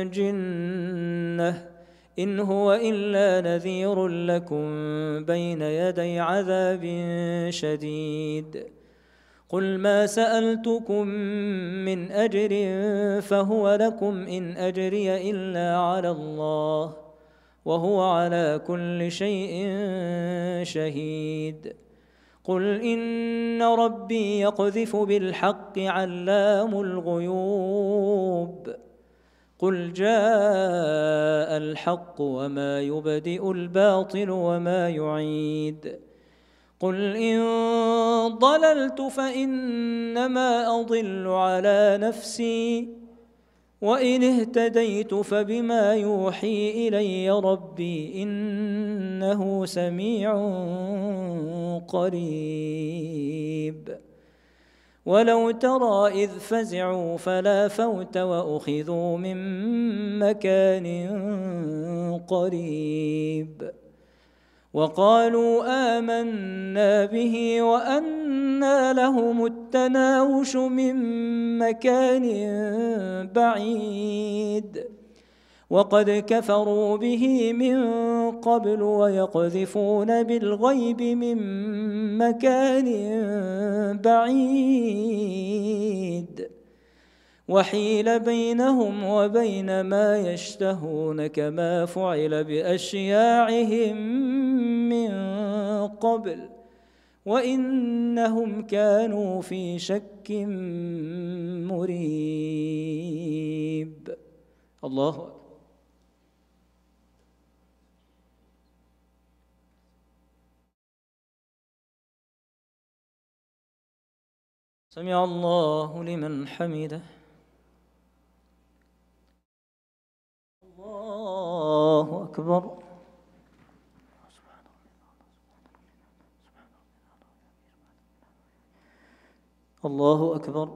جنة إن هو إلا نذير لكم بين يدي عذاب شديد. قل ما سألتكم من أجر فهو لكم إن أجري إلا على الله وهو على كل شيء شهيد. قل إن ربي يقذف بالحق علام الغيوب. قل جاء الحق وما يبدئ الباطل وما يعيد. قل إن ضللت فإنما أضل على نفسي وإن اهتديت فبما يوحي إلي ربي إنه سميع قريب. ولو ترى إذ فزعوا فلا فوت وأخذوا من مكان قريب وقالوا آمنا به وأنى لهم التناوش من مكان بعيد وقد كفروا به من قبل ويقذفون بالغيب من مكان بعيد وحيل بينهم وبين ما يشتهون كما فعل بأشياعهم من قبل وإنهم كانوا في شك مريب. الله أكبر. سمع الله لمن حمده. الله أكبر. الله أكبر.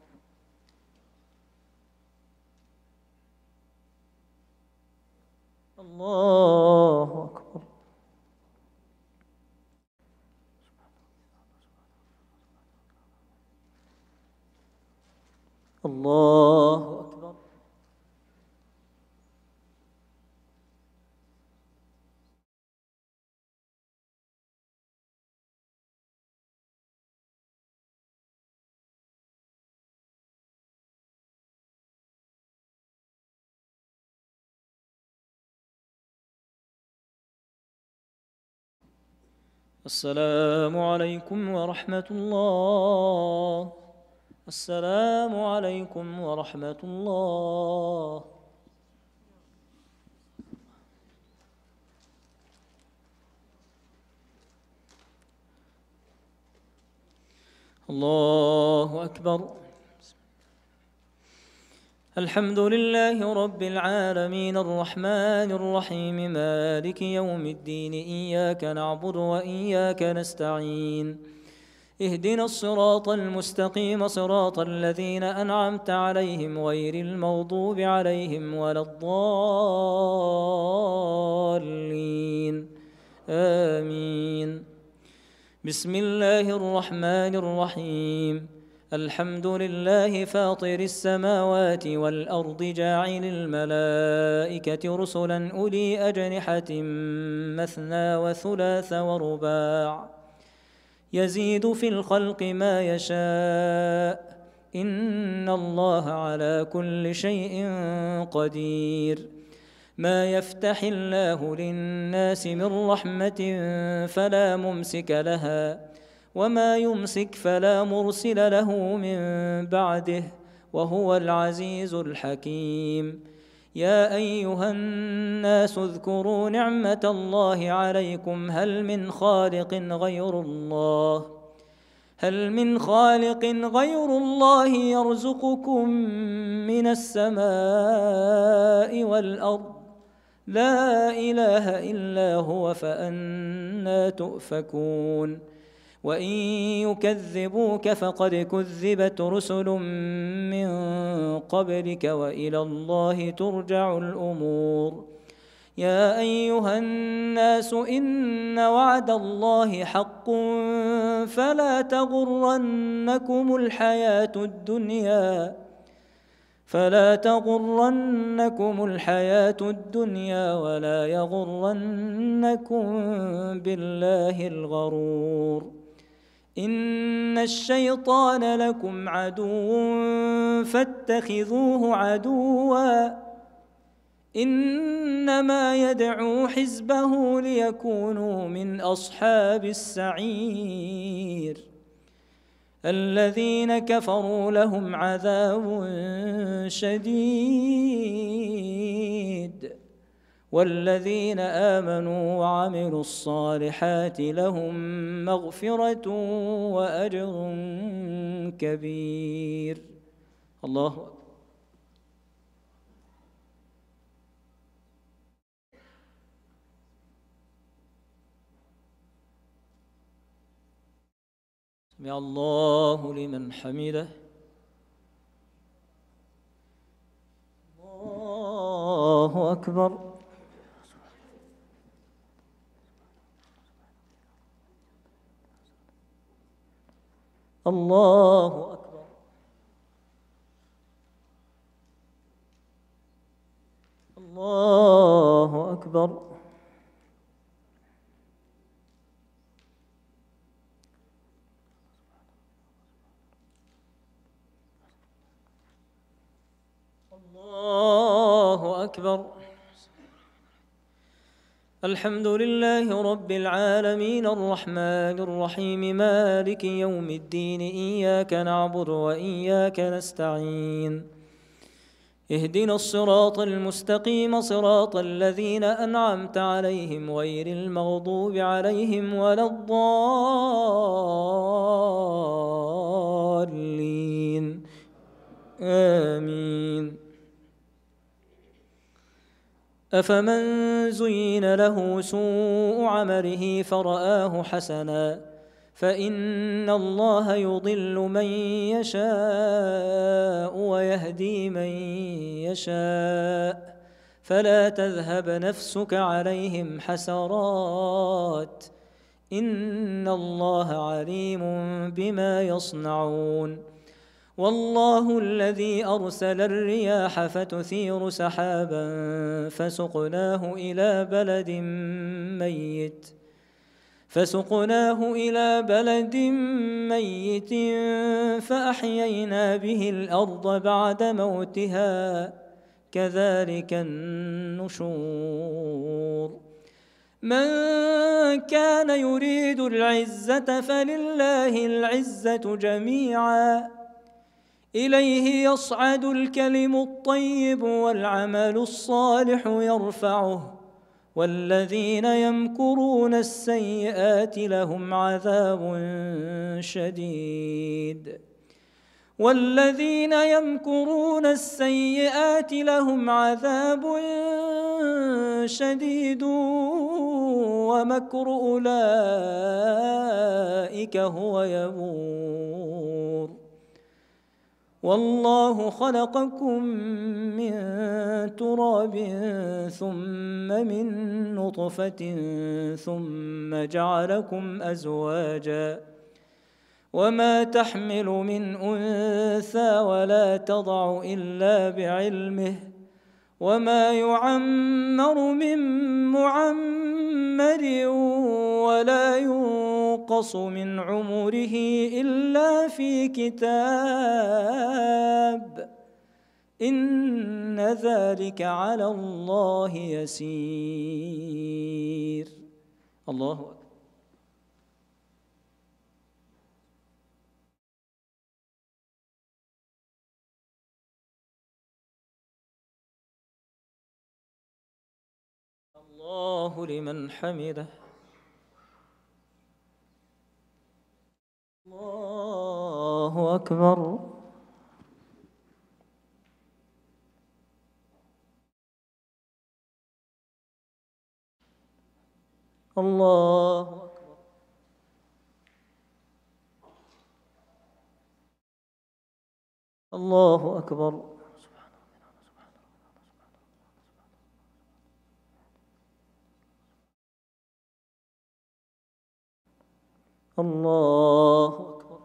الله أكبر. الله أكبر. السلام عليكم ورحمة الله. السلام عليكم ورحمة الله. الله أكبر. الحمد لله رب العالمين الرحمن الرحيم مالك يوم الدين إياك نعبد وإياك نستعين اهدنا الصراط المستقيم صراط الذين أنعمت عليهم غير المغضوب عليهم ولا الضالين آمين. بسم الله الرحمن الرحيم. الحمد لله فاطر السماوات والأرض جاعل الملائكة رسلا أولي أجنحة مثنى وثلاث ورباع يزيد في الخلق ما يشاء إن الله على كل شيء قدير. ما يفتح الله للناس من رحمة فلا ممسك لها وما يمسك فلا مرسل له من بعده وهو العزيز الحكيم. يا أيها الناس اذكروا نعمة الله عليكم هل من خالق غير الله يرزقكم من السماء والأرض لا إله إلا هو فأنى تؤفكون. وإن يكذبوك فقد كذبت رسل من قبلك وإلى الله ترجع الأمور. يا أيها الناس إن وعد الله حق فلا تغرنكم الحياة الدنيا ولا يغرنكم بالله الغرور. إن الشيطان لكم عدو فاتخذوه عدوا إنما يدعو حزبه ليكونوا من أصحاب السعير. الذين كفروا لهم عذاب شديد والذين آمنوا وعملوا الصالحات لهم مغفرة وأجر كبير. الله أكبر. سمع الله لمن حمده. الله أكبر. الله أكبر. الله أكبر. الله أكبر. الحمد لله رب العالمين الرحمن الرحيم مالك يوم الدين إياك نعبد وإياك نستعين اهدنا الصراط المستقيم صراط الذين أنعمت عليهم غير المغضوب عليهم ولا الضالين آمين. أفمن زين له سوء عمله فرآه حسنا فإن الله يضل من يشاء ويهدي من يشاء فلا تذهب نفسك عليهم حسرات إن الله عليم بما يصنعون. والله الذي أرسل الرياح فتثير سحابا فسقناه إلى بلد ميت فأحيينا به الأرض بعد موتها كذلك النشور. من كان يريد العزة فلله العزة جميعا إليه يصعد الكلم الطيب والعمل الصالح يرفعه والذين يمكرون السيئات لهم عذاب شديد ومكر أولئك هو يبور. والله خلقكم من تراب ثم من نطفة ثم جعلكم أزواجا وما تحمل من أنثى ولا تضع إلا بعلمه وما يعمر من معمر ولا ينقص من عمره إلا في كتاب إن ذلك على الله يسير. الله أكبر. الله لمن حمده. الله أكبر. الله أكبر. الله أكبر. الله أكبر.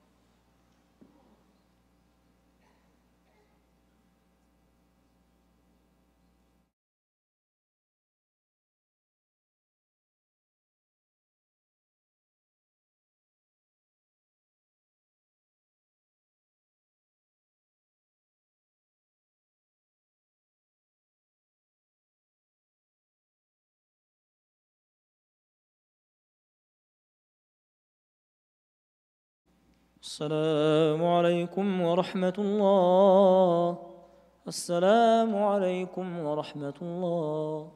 السلام عليكم ورحمة الله. السلام عليكم ورحمة الله.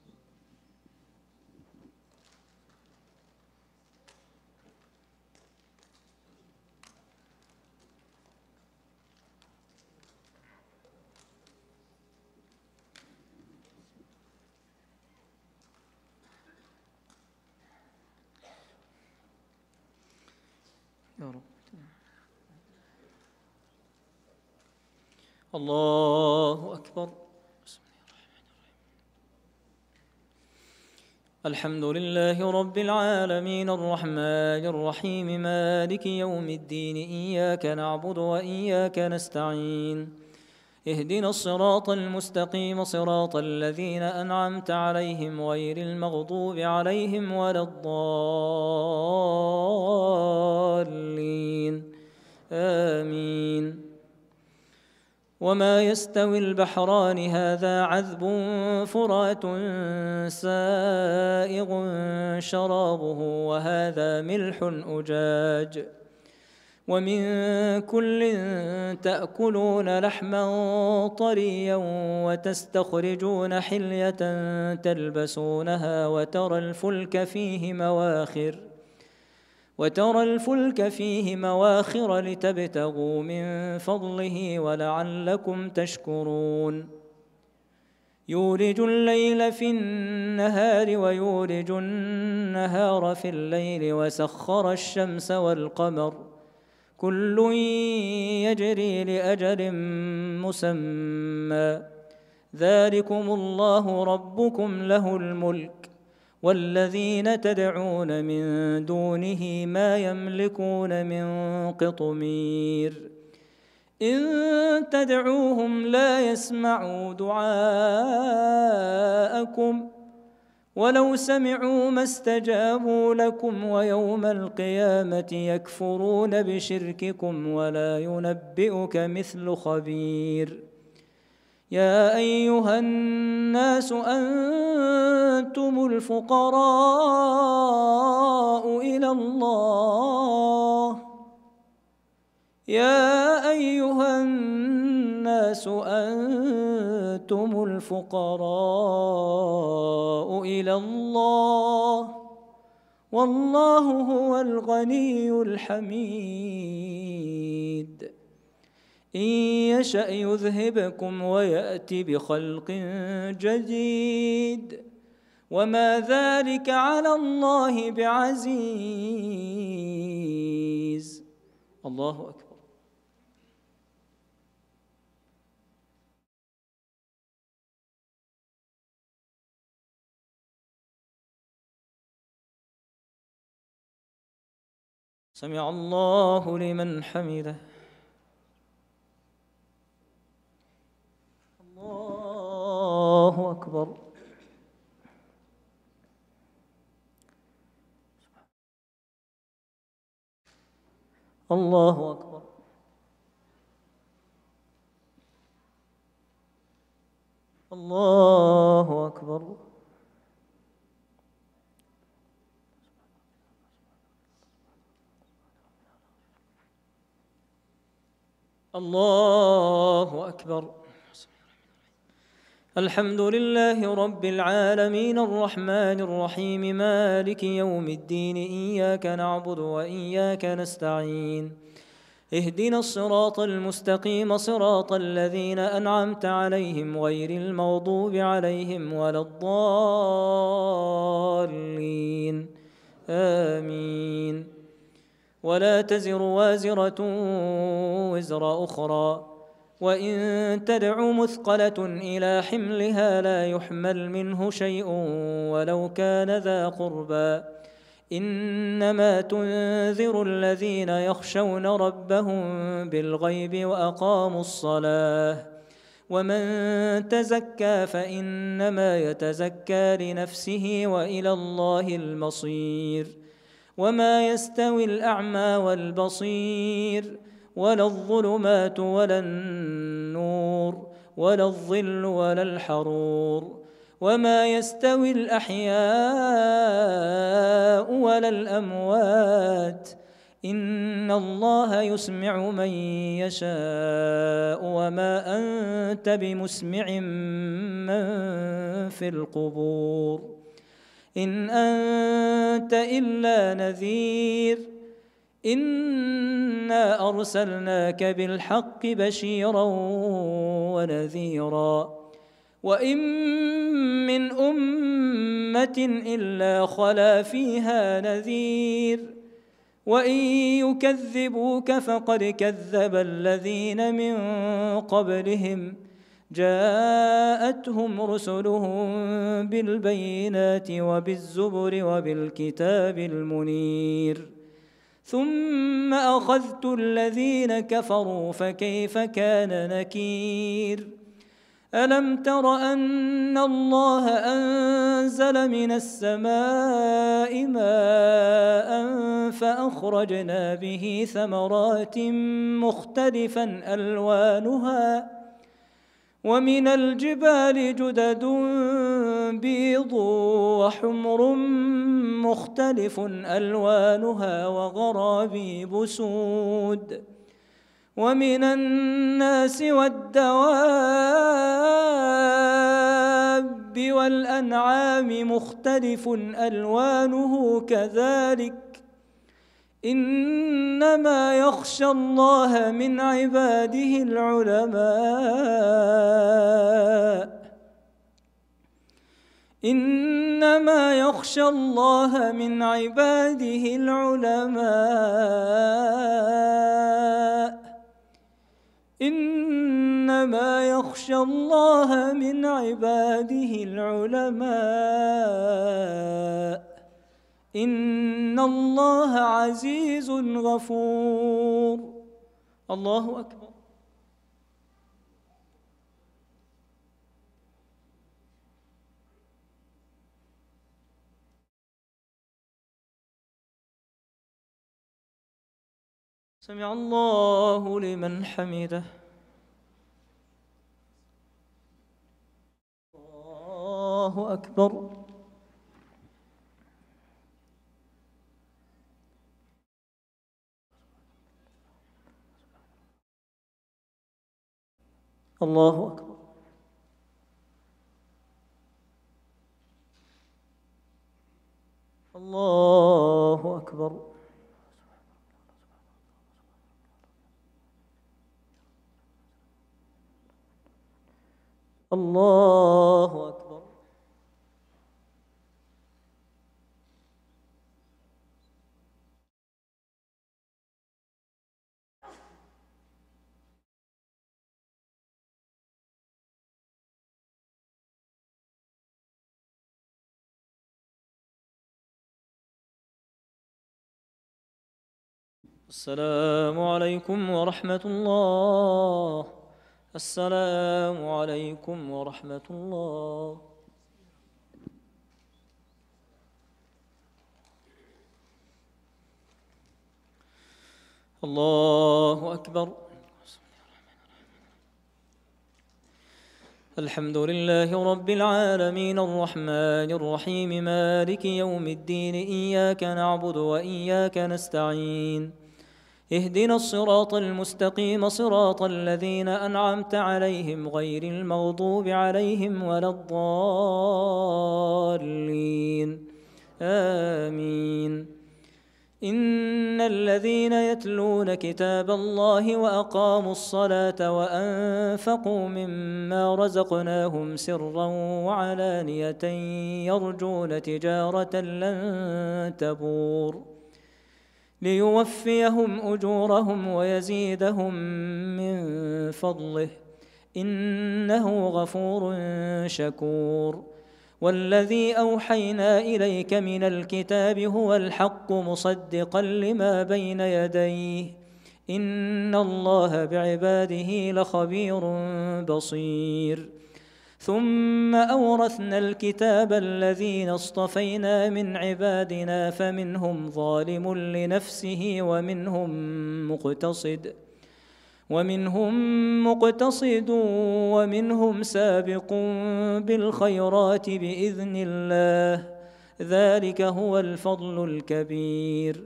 يا رب. الله أكبر. الحمد لله رب العالمين الرحمن الرحيم مالك يوم الدين إياك نعبد وإياك نستعين اهدنا الصراط المستقيم صراط الذين أنعمت عليهم غير المغضوب عليهم ولا الضالين آمين. وما يستوي البحران هذا عذب فرات سائغ شرابه وهذا ملح أجاج ومن كل تأكلون لحما طريا وتستخرجون حلية تلبسونها وترى الفلك فيه مواخر لتبتغوا من فضله ولعلكم تشكرون يولج الليل في النهار ويولج النهار في الليل وسخر الشمس والقمر كل يجري لأجل مسمى ذلكم الله ربكم له الملك والذين تدعون من دونه ما يملكون من قطمير إن تدعوهم لا يسمعوا دعاءكم ولو سمعوا ما استجابوا لكم ويوم القيامة يكفرون بشرككم ولا ينبئك مثل خبير يا أيها الناس أنتم الفقراء إلى الله يا أيها الناس أنتم الفقراء إلى الله والله هو الغني الحميد إن يشأ يذهبكم ويأتي بخلق جديد وما ذلك على الله بعزيز. الله أكبر. سمع الله لمن حمده. الله أكبر. الله أكبر. الله أكبر. الله أكبر. الحمد لله رب العالمين الرحمن الرحيم مالك يوم الدين إياك نعبد وإياك نستعين اهدنا الصراط المستقيم صراط الذين أنعمت عليهم غير المغضوب عليهم ولا الضالين آمين. ولا تزر وازرة وزر أخرى وإن تدع مثقلة إلى حملها لا يحمل منه شيء ولو كان ذا قربى إنما تنذر الذين يخشون ربهم بالغيب وأقاموا الصلاة ومن تزكى فإنما يتزكى لنفسه وإلى الله المصير وما يستوي الأعمى والبصير ولا الظلمات ولا النور ولا الظل ولا الحرور وما يستوي الأحياء ولا الأموات إن الله يسمع من يشاء وما أنت بمسمع من في القبور إن أنت إلا نذير إنا أرسلناك بالحق بشيرا ونذيرا وإن من أمة إلا خلا فيها نذير وإن يكذبوك فقد كذب الذين من قبلهم جاءتهم رسلهم بالبينات وبالزبر وبالكتاب المنير ثم أخذت الذين كفروا فكيف كان نكير ألم تر أن الله أنزل من السماء ماء فأخرجنا به ثمرات مختلفا ألوانها ومن الجبال جدد بيض وحمر مختلف ألوانها وغرابيب سود ومن الناس والدواب والأنعام مختلف ألوانه كذلك إنما يخشى الله من عباده العلماء إنما يخشى الله من عباده العلماء إنما يخشى الله من عباده العلماء إن الله عزيز غفور. الله أكبر. سمع الله لمن حمده. الله أكبر. الله أكبر. الله أكبر. الله أكبر. السلام عليكم ورحمة الله. السلام عليكم ورحمة الله. الله أكبر. الحمد لله رب العالمين الرحمن الرحيم مالك يوم الدين إياك نعبد وإياك نستعين اهدنا الصراط المستقيم صراط الذين أنعمت عليهم غير المغضوب عليهم ولا الضالين آمين. إن الذين يتلون كتاب الله وأقاموا الصلاة وأنفقوا مما رزقناهم سرا وعلانية يرجون تجارة لن تبور ليوفيهم أجورهم ويزيدهم من فضله إنه غفور شكور. والذي أوحينا إليك من الكتاب هو الحق مصدقا لما بين يديه إن الله بعباده لخبير بصير. ثم أورثنا الكتاب الذين اصطفينا من عبادنا فمنهم ظالم لنفسه ومنهم مقتصد ومنهم سابق بالخيرات بإذن الله ذلك هو الفضل الكبير.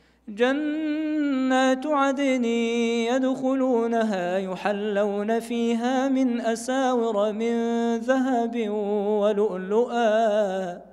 جنات عدن يدخلونها يحلون فيها من أساور من ذهب ولؤلؤا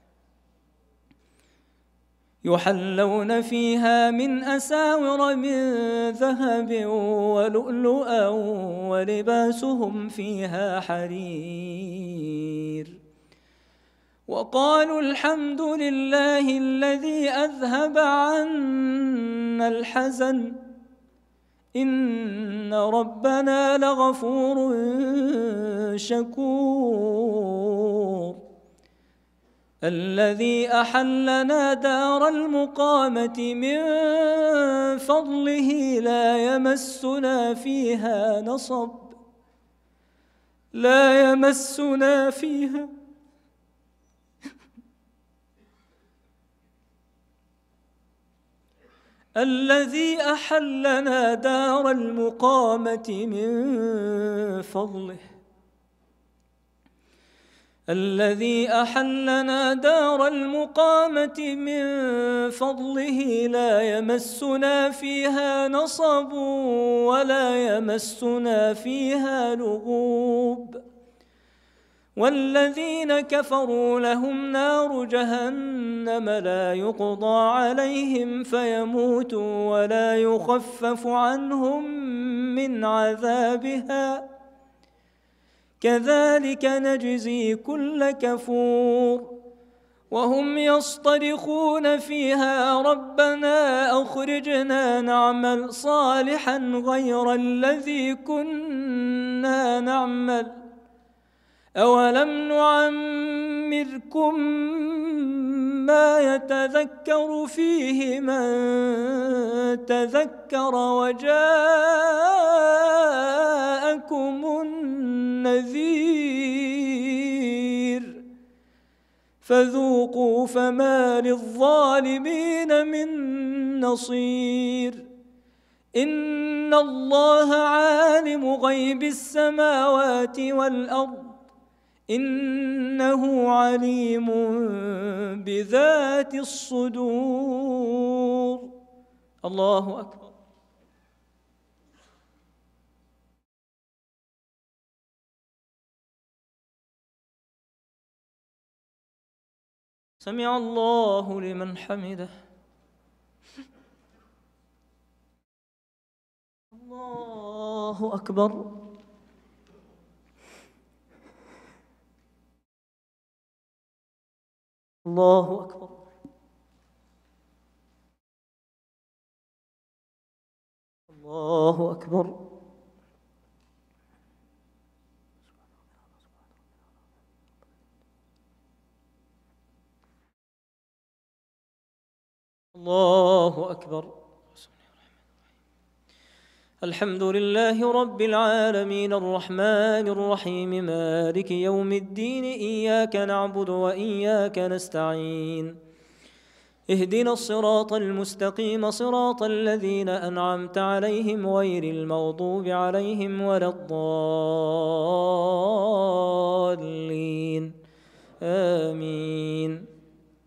ولباسهم فيها حرير. وقالوا الحمد لله الذي أذهب عنا الحزن إن ربنا لغفور شكور الذي أحلنا دار المقامة من فضله لا يمسنا فيها نصب لا يمسنا فيها الذي أحلنا دار المقامة من فضله الذي أحلنا دار المقامة من فضله لا يمسنا فيها نصب ولا يمسنا فيها لغوب والذين كفروا لهم نار جهنم لا يقضى عليهم فيموتوا ولا يخفف عنهم من عذابها كذلك نجزي كل كفور وهم يصطرخون فيها ربنا أخرجنا نعمل صالحا غير الذي كنا نعمل أولم نعمركم ما يتذكر فيه من تذكر وجاءكم النذير فذوقوا فما للظالمين من نصير إن الله عالم غيب السماوات والأرض إنه عليم بذات الصدور الله أكبر سمع الله لمن حمده الله أكبر الله أكبر الله أكبر الله أكبر الحمد لله رب العالمين الرحمن الرحيم مالك يوم الدين إياك نعبد وإياك نستعين اهدنا الصراط المستقيم صراط الذين أنعمت عليهم غير المغضوب عليهم ولا الضالين آمين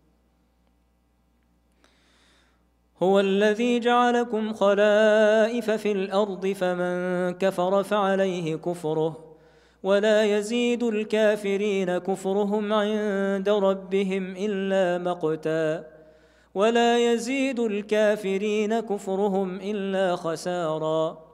هو الذي جعلكم خلائف في الأرض فمن كفر فعليه كفره ولا يزيد الكافرين كفرهم عند ربهم إلا مقتا ولا يزيد الكافرين كفرهم إلا خسارا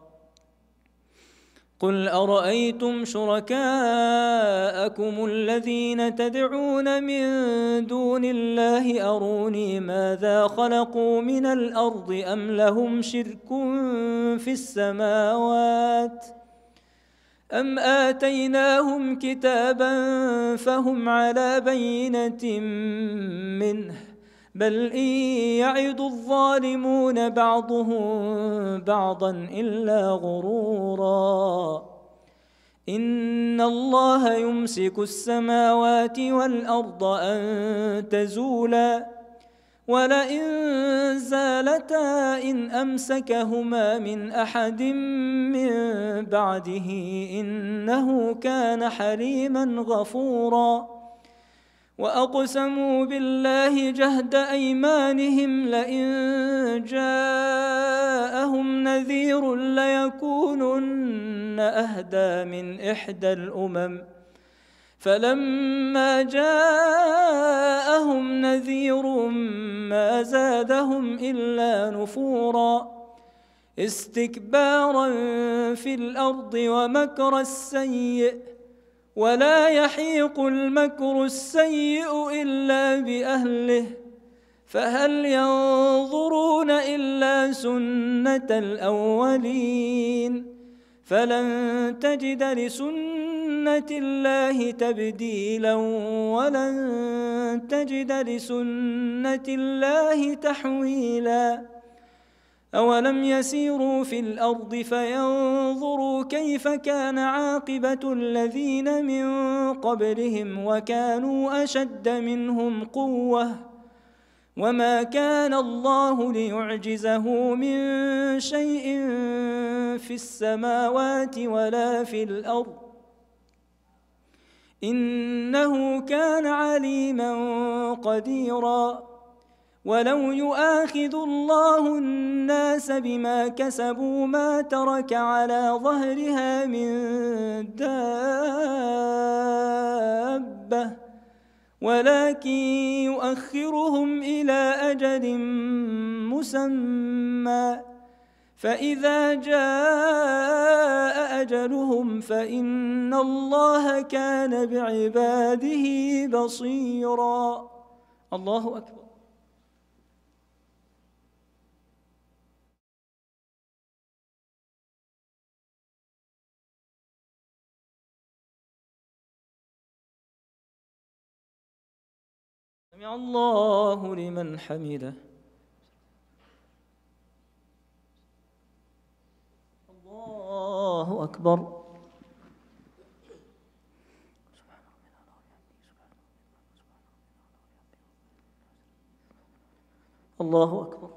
قل أرأيتم شركاءكم الذين تدعون من دون الله أروني ماذا خلقوا من الأرض أم لهم شرك في السماوات أم آتيناهم كتابا فهم على بينة منه بل إن يعد الظالمون بعضهم بعضا إلا غرورا إن الله يمسك السماوات والأرض أن تزولا ولئن زالتا إن أمسكهما من أحد من بعده إنه كان حليما غفورا وأقسموا بالله جهد أيمانهم لئن جاءهم نذير ليكونن أهدى من إحدى الأمم فلما جاءهم نذير ما زادهم إلا نفورا استكبارا في الأرض ومكر السيئ ولا يحيق المكر السيء إلا بأهله فهل ينظرون إلا سنة الأولين فلن تجد لسنة لسنة الله تبديلا ولن تجد لسنة الله تحويلا أولم يسيروا في الأرض فينظروا كيف كان عاقبة الذين من قبلهم وكانوا أشد منهم قوة وما كان الله ليعجزه من شيء في السماوات ولا في الأرض إنه كان عليما قديرا ولو يؤاخذ الله الناس بما كسبوا ما ترك على ظهرها من دابة ولكن يؤخرهم إلى أجل مسمى فإذا جاء أجلهم فإن الله كان بعباده بصيرا. الله أكبر. سمع الله لمن حمده. الله أكبر. الله أكبر.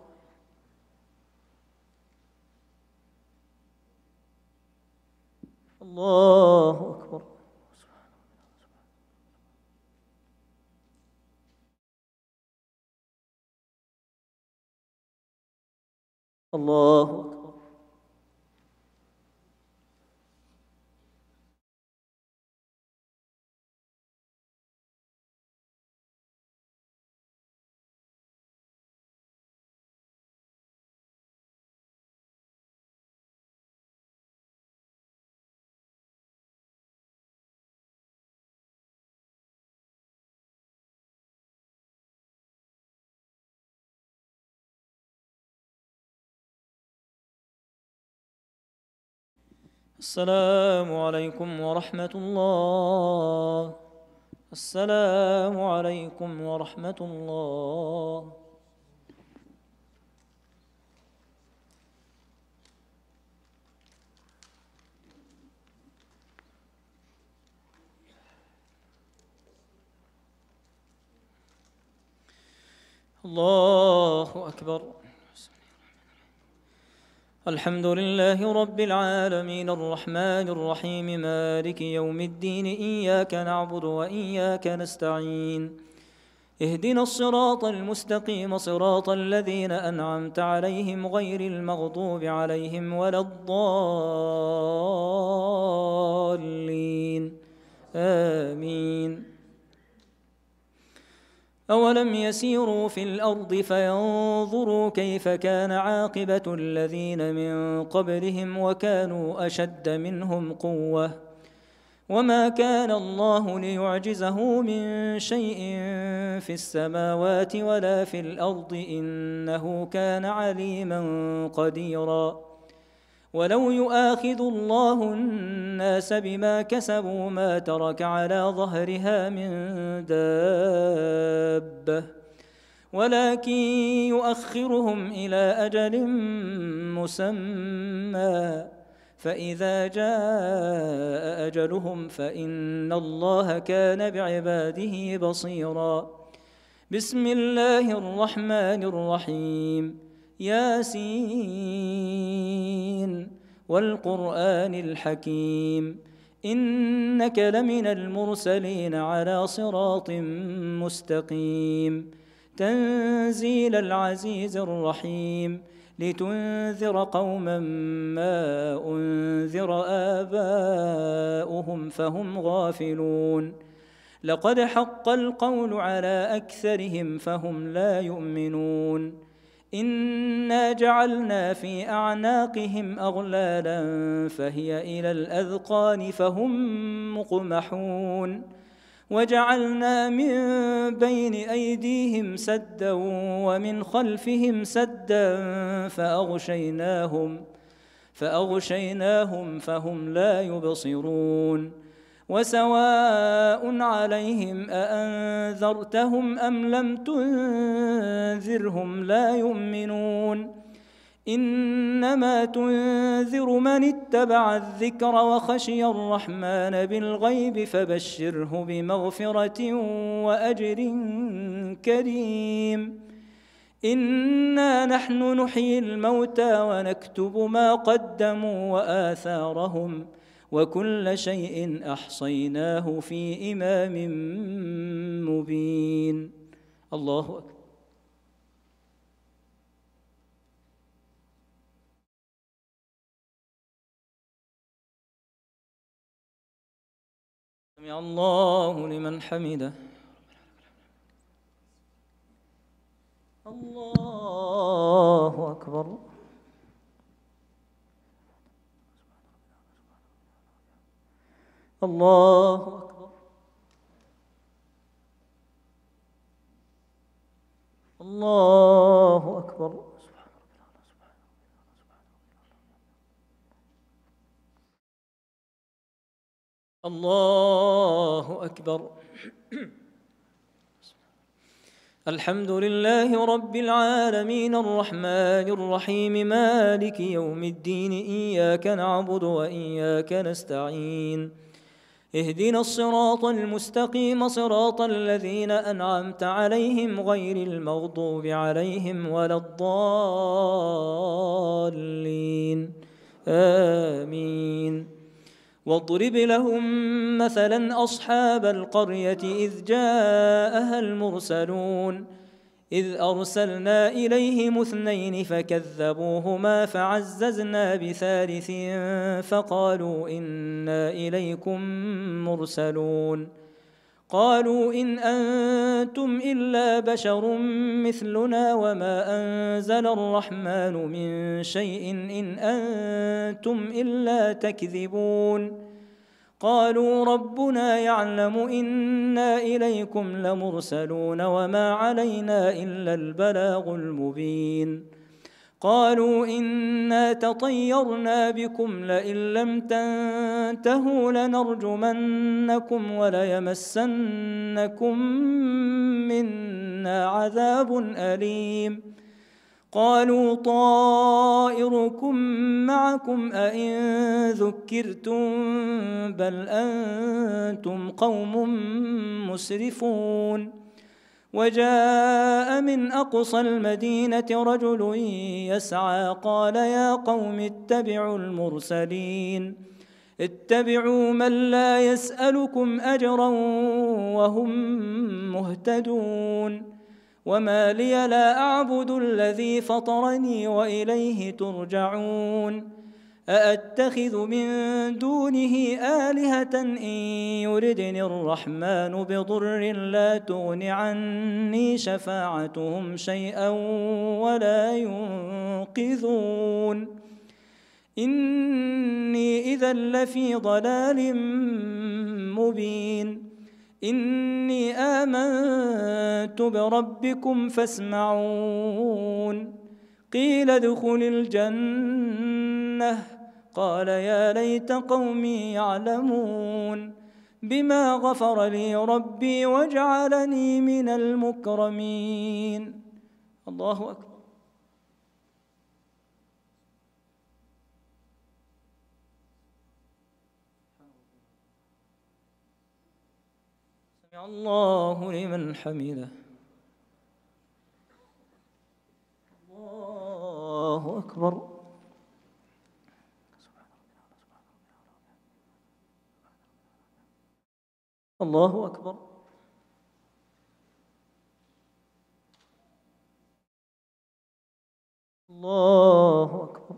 الله أكبر. الله أكبر. السلام عليكم ورحمة الله. السلام عليكم ورحمة الله. الله أكبر. الحمد لله رب العالمين الرحمن الرحيم مالك يوم الدين إياك نعبد وإياك نستعين اهدنا الصراط المستقيم صراط الذين أنعمت عليهم غير المغضوب عليهم ولا الضالين آمين. أولم يسيروا في الأرض فينظروا كيف كان عاقبة الذين من قبلهم وكانوا أشد منهم قوة وما كان الله ليعجزه من شيء في السماوات ولا في الأرض إنه كان عليما قديرا ولو يؤاخذ الله الناس بما كسبوا ما ترك على ظهرها من دابة ولكن يؤخرهم إلى أجل مسمى فإذا جاء أجلهم فإن الله كان بعباده بصيرا. بسم الله الرحمن الرحيم. ياسين والقرآن الحكيم إنك لمن المرسلين على صراط مستقيم تنزيل العزيز الرحيم لتنذر قوما ما أنذر آباؤهم فهم غافلون لقد حق القول على أكثرهم فهم لا يؤمنون إنا جعلنا في أعناقهم أغلالا فهي إلى الأذقان فهم مقمحون وجعلنا من بين أيديهم سدا ومن خلفهم سدا فأغشيناهم فهم لا يبصرون وسواء عليهم أأنذرتهم أم لم تنذرهم لا يؤمنون إنما تنذر من اتبع الذكر وخشي الرحمن بالغيب فبشره بمغفرة وأجر كريم إنا نحن نحيي الموتى ونكتب ما قدموا وآثارهم وكل شيء أحصيناه في إمام مبين. الله أكبر. سمع الله لمن حمده. الله أكبر. الله أكبر. الله أكبر. الله أكبر. الحمد لله رب العالمين الرحمن الرحيم مالك يوم الدين إياك نعبد وإياك نستعين اهدنا الصراط المستقيم صراط الذين أنعمت عليهم غير المغضوب عليهم ولا الضالين آمين. واضرب لهم مثلا أصحاب القرية إذ جاءها المرسلون إذ أرسلنا إليهم اثنين فكذبوهما فعززنا بثالث فقالوا إنا إليكم مرسلون قالوا إن أنتم إلا بشر مثلنا وما أنزل الرحمن من شيء إن أنتم إلا تكذبون قالوا ربنا يعلم إنا إليكم لمرسلون وما علينا إلا البلاغ المبين قالوا إنا تطيرنا بكم لئن لم تنتهوا لنرجمنكم وليمسنكم منا عذاب أليم قالوا طائركم معكم أئن ذكرتم بل أنتم قوم مسرفون وجاء من أقصى المدينة رجل يسعى قال يا قوم اتبعوا المرسلين اتبعوا من لا يسألكم أجرا وهم مهتدون وما لي لا أعبد الذي فطرني وإليه ترجعون أأتخذ من دونه آلهة إن يردني الرحمن بضر لا تغن عني شفاعتهم شيئا ولا ينقذون إني إذا لفي ضلال مبين إني آمنت بربكم فاسمعون قيل ادخل الجنة قال يا ليت قومي يعلمون بما غفر لي ربي وجعلني من المكرمين. الله أكبر. سمع الله لمن حمده. الله أكبر. الله أكبر. الله أكبر.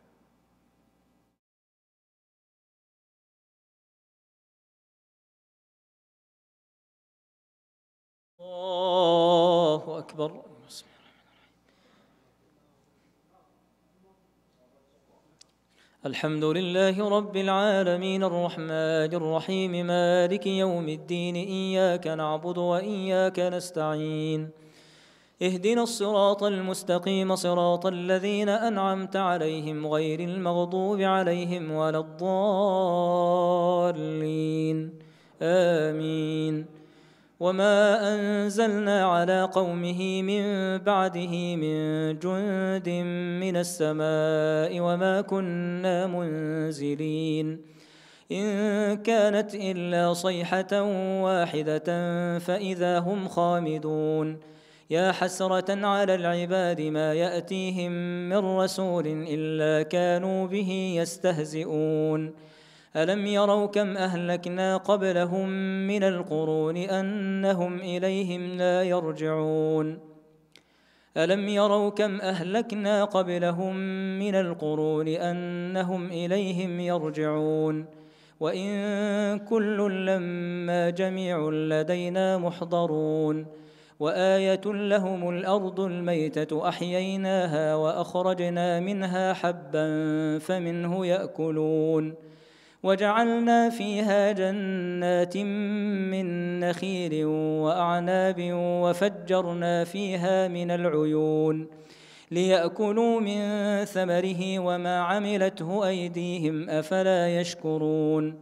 الله أكبر. الحمد لله رب العالمين الرحمن الرحيم مالك يوم الدين إياك نعبد وإياك نستعين اهدنا الصراط المستقيم صراط الذين أنعمت عليهم غير المغضوب عليهم ولا الضالين آمين. وما أنزلنا على قومه من بعده من جند من السماء وما كنا منزلين إن كانت إلا صيحة واحدة فإذا هم خامدون يا حسرة على العباد ما يأتيهم من رسول إلا كانوا به يستهزئون ألم يروا كم أهلكنا قبلهم من القرون أنهم إليهم لا يرجعون ألم يروا كم أهلكنا قبلهم من القرون أنهم إليهم يرجعون وإن كل لما جميع لدينا محضرون وآية لهم الأرض الميتة أحييناها وأخرجنا منها حبا فمنه يأكلون وجعلنا فيها جنات من نخيل وأعناب وفجرنا فيها من العيون ليأكلوا من ثمره وما عملته أيديهم أفلا يشكرون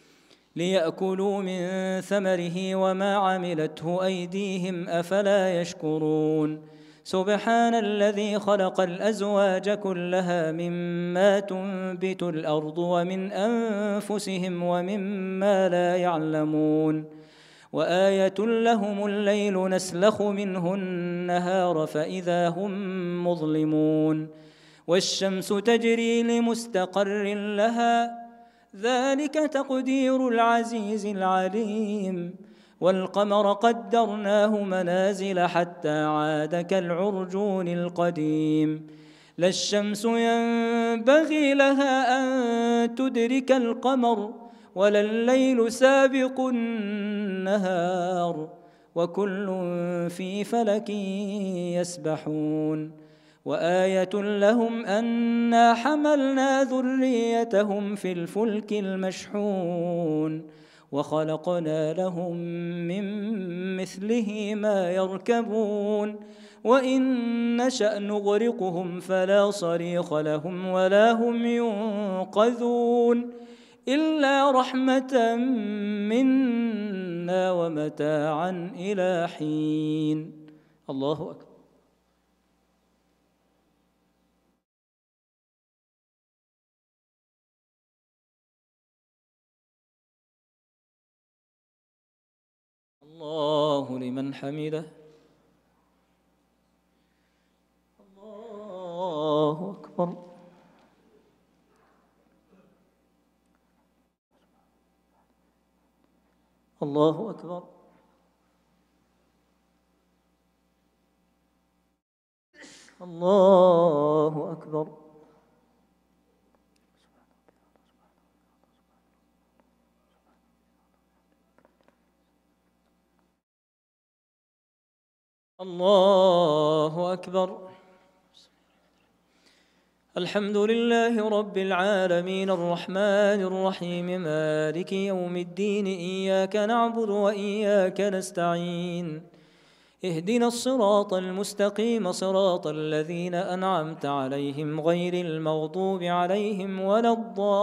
ليأكلوا من ثمره وما عملته أيديهم أفلا يشكرون سبحان الذي خلق الأزواج كلها مما تنبت الأرض ومن أنفسهم ومما لا يعلمون وآية لهم الليل نسلخ منه النهار فإذا هم مظلمون والشمس تجري لمستقر لها ذلك تقدير العزيز العليم والقمر قدرناه منازل حتى عاد كالعرجون القديم لا الشمس ينبغي لها أن تدرك القمر ولا الليل سابق النهار وكل في فلك يسبحون وآية لهم أنا حملنا ذريتهم في الفلك المشحون وخلقنا لهم من مثله ما يركبون وإن نشأ نغرقهم فلا صريخ لهم ولا هم ينقذون إلا رحمة منا ومتاعا إلى حين. الله أكبر. الله لمن حمده. الله أكبر. الله أكبر. الله أكبر. الله أكبر. الحمد لله رب العالمين الرحمن الرحيم مالك يوم الدين إياك نعبد وإياك نستعين اهدنا الصراط المستقيم صراط الذين أنعمت عليهم غير المغضوب عليهم ولا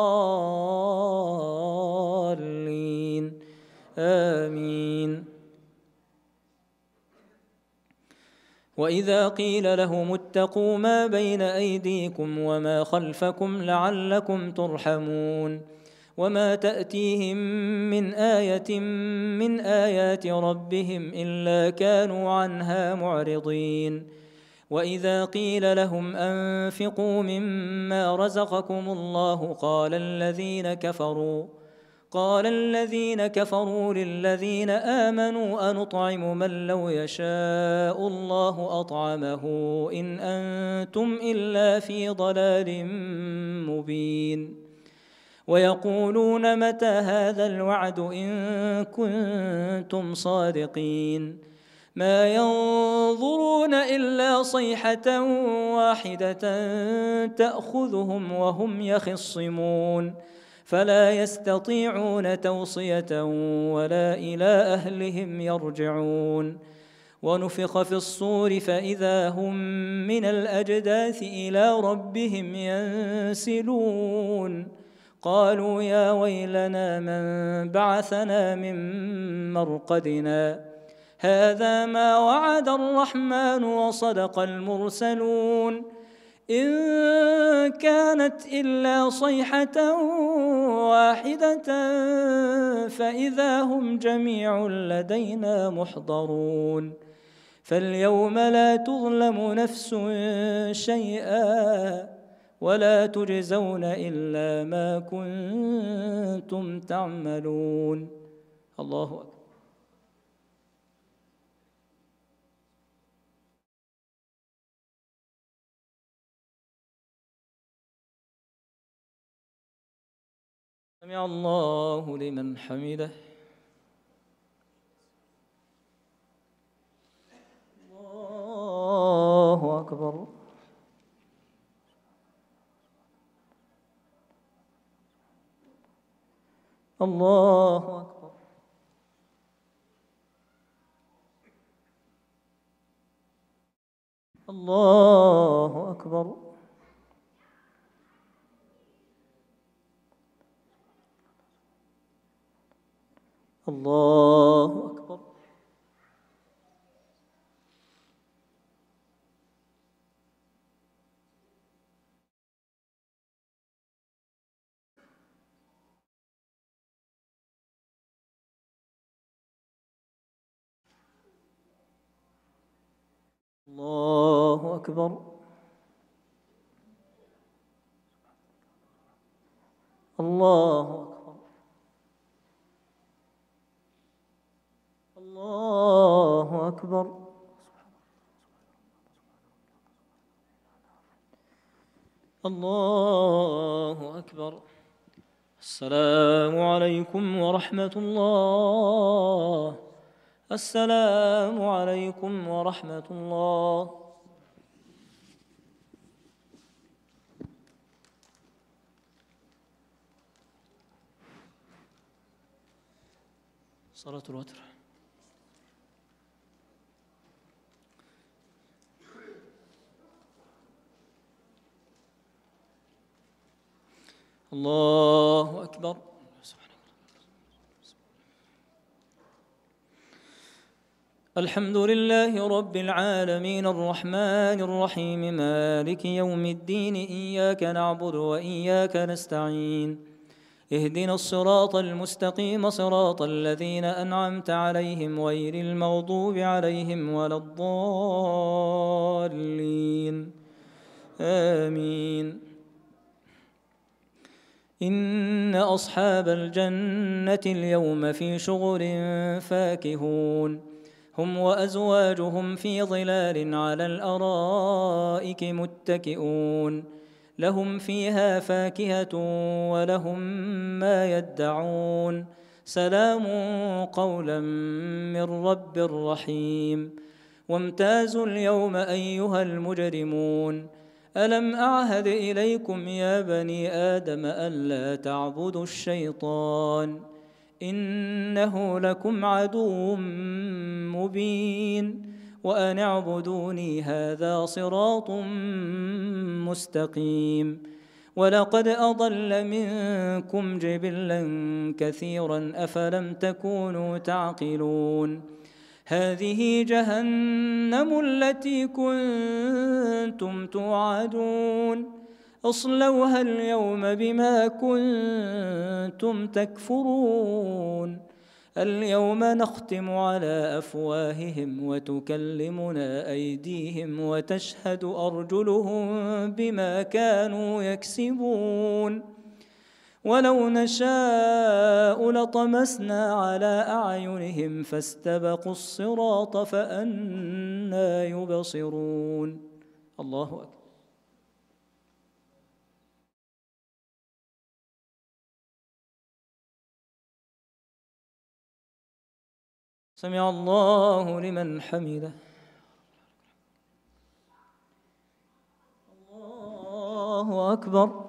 الضالين آمين. وإذا قيل لهم اتقوا ما بين أيديكم وما خلفكم لعلكم ترحمون وما تأتيهم من آية من آيات ربهم إلا كانوا عنها معرضين وإذا قيل لهم أنفقوا مما رزقكم الله قال الذين كفروا للذين آمنوا أنطعم من لو يشاء الله أطعمه إن أنتم إلا في ضلال مبين ويقولون متى هذا الوعد إن كنتم صادقين ما ينظرون إلا صيحة واحدة تأخذهم وهم يخصمون فلا يستطيعون توصية ولا إلى أهلهم يرجعون ونفخ في الصور فإذا هم من الأجداث إلى ربهم ينسلون قالوا يا ويلنا من بعثنا من مرقدنا هذا ما وعد الرحمن وصدق المرسلون إن كانت إلا صيحة واحدة فإذا هم جميع لدينا محضرون فاليوم لا تظلم نفس شيئا ولا تجزون إلا ما كنتم تعملون. الله أكبر. سمع الله لمن حمده. الله أكبر. الله أكبر. الله أكبر. الله أكبر. الله أكبر. الله أكبر. الله أكبر. الله أكبر. السلام عليكم ورحمة الله. السلام عليكم ورحمة الله. صلاة الوتر. الله أكبر. الحمد لله رب العالمين الرحمن الرحيم مالك يوم الدين إياك نعبد وإياك نستعين اهدنا الصراط المستقيم صراط الذين أنعمت عليهم غير المغضوب عليهم ولا الضالين آمين. إن أصحاب الجنة اليوم في شغل فاكهون هم وأزواجهم في ظلال على الأرائك متكئون لهم فيها فاكهة ولهم ما يدعون سلام قولا من رب رحيم. وامتازوا اليوم أيها المجرمون ألم أعهد إليكم يا بني آدم ألا تعبدوا الشيطان إنه لكم عدو مبين وأن اعبدوني هذا صراط مستقيم. ولقد أضل منكم جبلا كثيرا أفلم تكونوا تعقلون. هذه جهنم التي كنتم توعدون اصلوها اليوم بما كنتم تكفرون. اليوم نختم على أفواههم وتكلمنا أيديهم وتشهد أرجلهم بما كانوا يكسبون. ولو نشاء لطمسنا على أعينهم فاستبقوا الصراط فأنى يبصرون. الله أكبر. سمع الله لمن حمده. الله أكبر.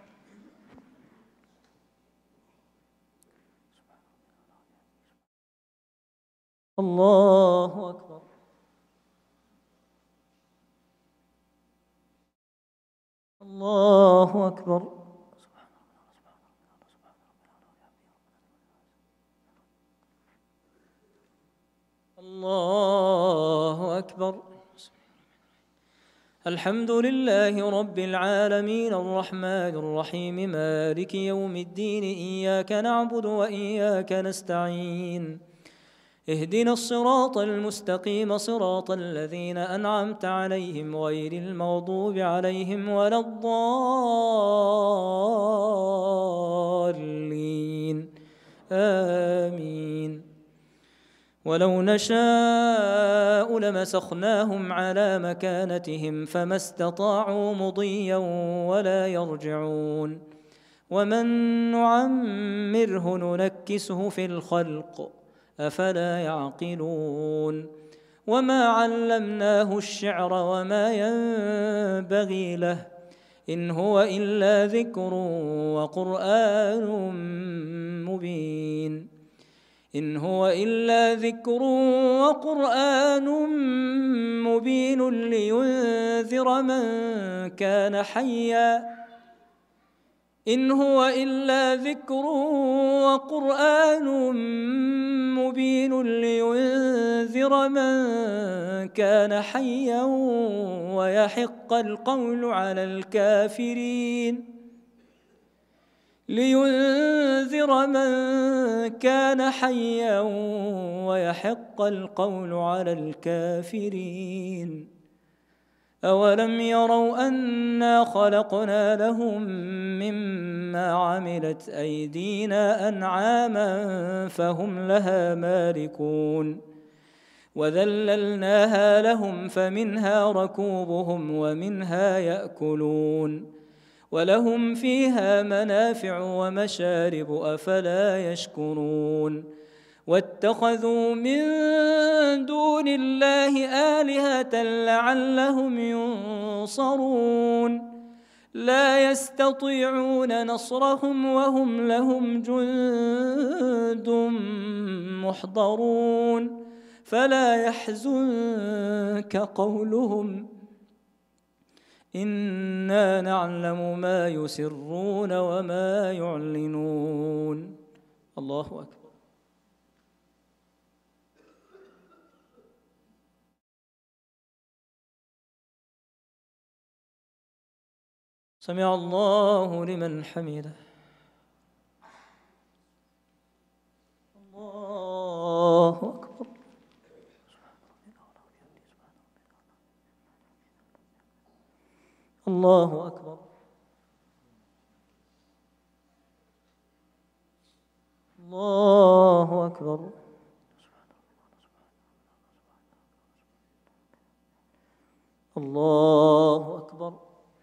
الله أكبر. الله أكبر. الله أكبر. الحمد لله رب العالمين الرحمن الرحيم مالك يوم الدين إياك نعبد وإياك نستعين اهدنا الصراط المستقيم صراط الذين أنعمت عليهم غير المغضوب عليهم ولا الضالين آمين. ولو نشاء لمسخناهم على مكانتهم فما استطاعوا مضيا ولا يرجعون ومن نعمره ننكسه في الخلق أفلا يعقلون وما علمناه الشعر وما ينبغي له إن هو إلا ذكر وقرآن مبين إن هو إلا ذكر وقرآن مبين لينذر من كان حيا إن هو إلا ذكر وقرآن مبين لينذر من كان حيا ويحق القول على الكافرين لينذر من كان حيا ويحق القول على الكافرين أولم يروا أنا خلقنا لهم مما عملت أيدينا أنعاما فهم لها مالكون وذللناها لهم فمنها ركوبهم ومنها يأكلون ولهم فيها منافع ومشارب أفلا يشكرون واتخذوا من دون الله آلهة لعلهم ينصرون لا يستطيعون نصرهم وهم لهم جند محضرون فلا يحزنك قولهم إنا نعلم ما يسرون وما يعلنون. الله أكبر. سمع الله لمن حمده. الله أكبر. الله أكبر. الله أكبر. الله أكبر.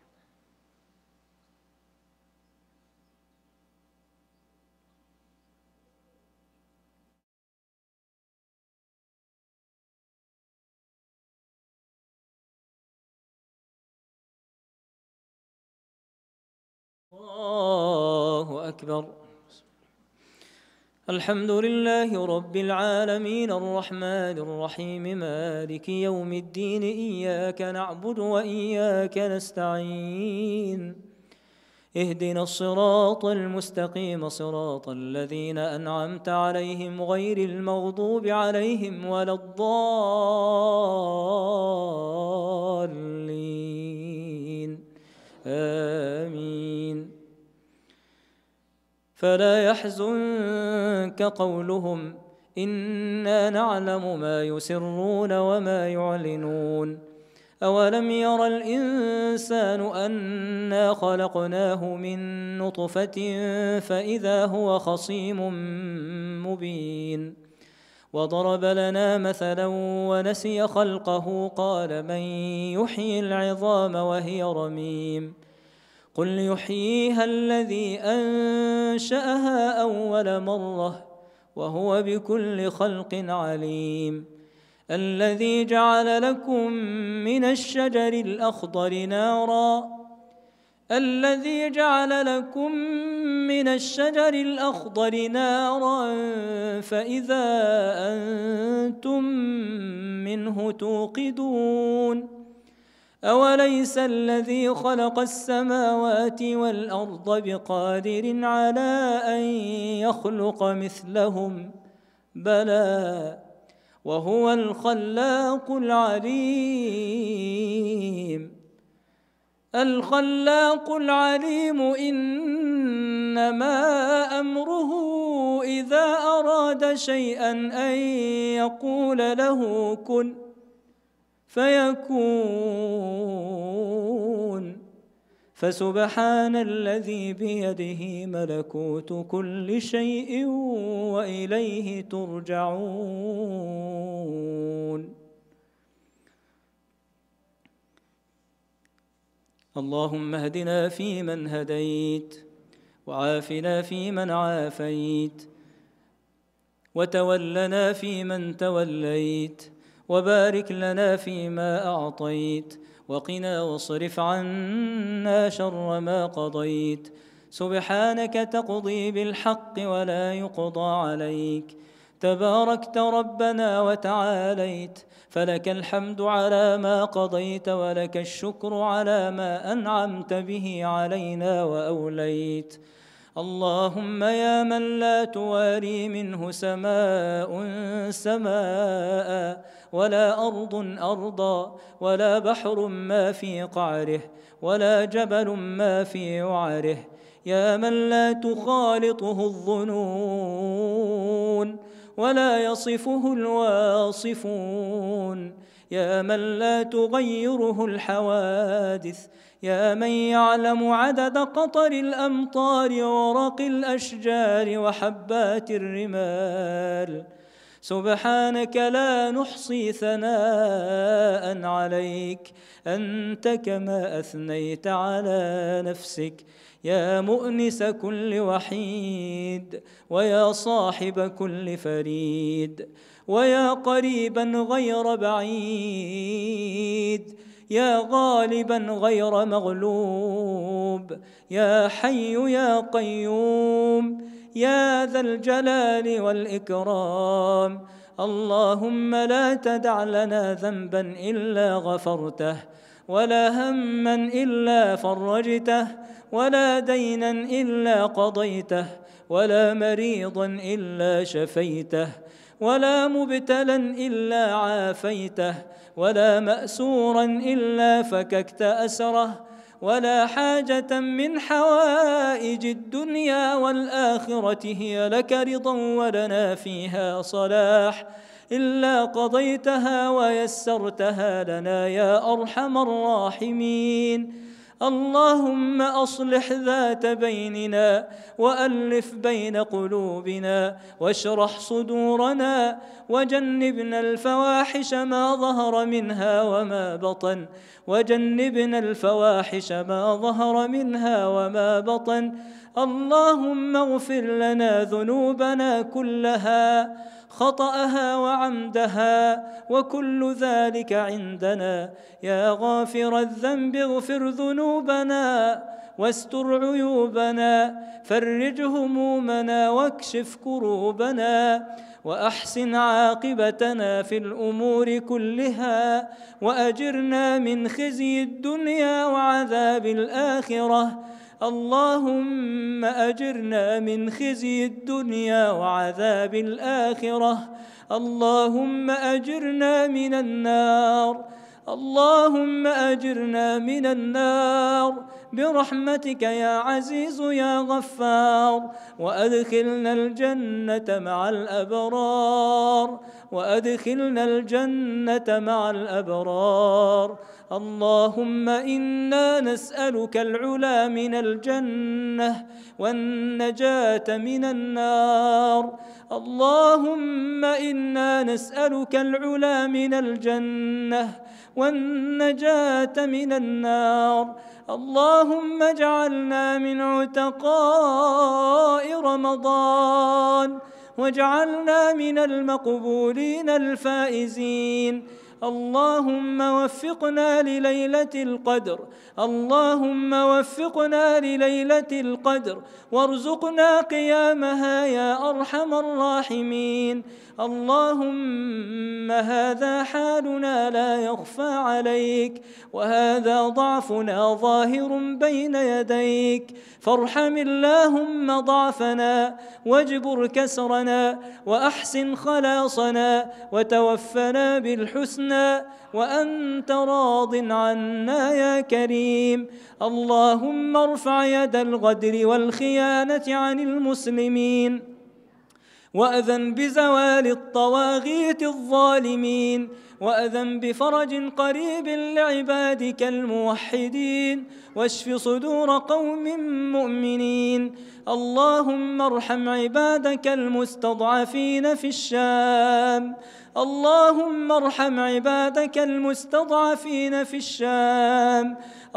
الله أكبر. الحمد لله رب العالمين الرحمن الرحيم مالك يوم الدين إياك نعبد وإياك نستعين اهدنا الصراط المستقيم صراط الذين أنعمت عليهم غير المغضوب عليهم ولا الضالين آمين. فلا يحزنك قولهم إنا نعلم ما يسرون وما يعلنون أولم ير الإنسان أنا خلقناه من نطفة فإذا هو خصيم مبين وضرب لنا مثلا ونسي خلقه قال من يحيي العظام وهي رميم قل يحييها الذي أنشأها أول مرة وهو بكل خلق عليم الذي جعل لكم من الشجر الأخضر نارا فإذا أنتم منه توقدون أوليس الذي خلق السماوات والأرض بقادر على أن يخلق مثلهم بلى وهو الخلاق العليم. الخلاق العليم إنما أمره إذا أراد شيئا أن يقول له كن فيكون. فسبحان الذي بيده ملكوت كل شيء وإليه ترجعون. اللهم اهدنا فيمن هديت، وعافنا فيمن عافيت، وتولنا فيمن توليت، وبارك لنا فيما أعطيت، وقنا واصرف عنا شر ما قضيت. سبحانك تقضي بالحق ولا يقضى عليك، تباركت ربنا وتعاليت، فلك الحمد على ما قضيت، ولك الشكر على ما أنعمت به علينا وأوليت. اللهم يا من لا تواري منه سماء سماء، ولا أرض أرضا، ولا بحر ما في قعره، ولا جبل ما في وعره، يا من لا تخالطه الظنون ولا يصفه الواصفون، يا من لا تغيره الحوادث، يا من يعلم عدد قطر الأمطار وورق الأشجار وحبات الرمال. سبحانك لا نحصي ثناء عليك، أنت كما أثنيت على نفسك، يا مؤنس كل وحيد، ويا صاحب كل فريد، ويا قريبا غير بعيد، يا غالبا غير مغلوب، يا حي يا قيوم، يا ذا الجلال والإكرام. اللهم لا تدع لنا ذنبا إلا غفرته، ولا هما إلا فرجته، ولا دينا إلا قضيته، ولا مريضا إلا شفيته، ولا مبتلا إلا عافيته، ولا مأسورا إلا فككت أسره، ولا حاجة من حوائج الدنيا والآخرة هي لك رضا ولنا فيها صلاح إلا قضيتها ويسرتها لنا يا أرحم الراحمين. اللهم أصلح ذات بيننا، وألف بين قلوبنا، واشرح صدورنا، وجنبنا الفواحش ما ظهر منها وما بطن، وجنبنا الفواحش ما ظهر منها وما بطن. اللهم اغفر لنا ذنوبنا كلها، خطأها وعمدها، وكل ذلك عندنا. يا غافر الذنب اغفر ذنوبنا، واستر عيوبنا، فرج همومنا، واكشف كروبنا، وأحسن عاقبتنا في الأمور كلها، وأجرنا من خزي الدنيا وعذاب الآخرة. اللهم أجرنا من خزي الدنيا وعذاب الآخرة. اللهم أجرنا من النار، اللهم أجرنا من النار برحمتك يا عزيز يا غفار. وأدخلنا الجنة مع الأبرار، وأدخلنا الجنة مع الأبرار. اللهم إنا نسألك العلا من الجنة والنجاة من النار. اللهم إنا نسألك العلا من الجنة والنجاة من النار. اللهم اجعلنا من عتقاء رمضان، واجعلنا من المقبولين الفائزين. اللهم وفقنا لليلة القدر، اللهم وفقنا لليلة القدر وارزقنا قيامها يا أرحم الراحمين. اللهم هذا حالنا لا يخفى عليك، وهذا ضعفنا ظاهر بين يديك، فارحم اللهم ضعفنا واجبر كسرنا وأحسن خلاصنا وتوفنا بالحسنى وأنت راض عنا يا كريم. اللهم ارفع يد الغدر والخيانة عن المسلمين، وأذن بزوال الطواغيت الظالمين، وأذن بفرج قريب لعبادك الموحدين، واشف صدور قوم مؤمنين. اللهم ارحم عبادك المستضعفين في الشام، اللهم ارحم عبادك المستضعفين في الشام.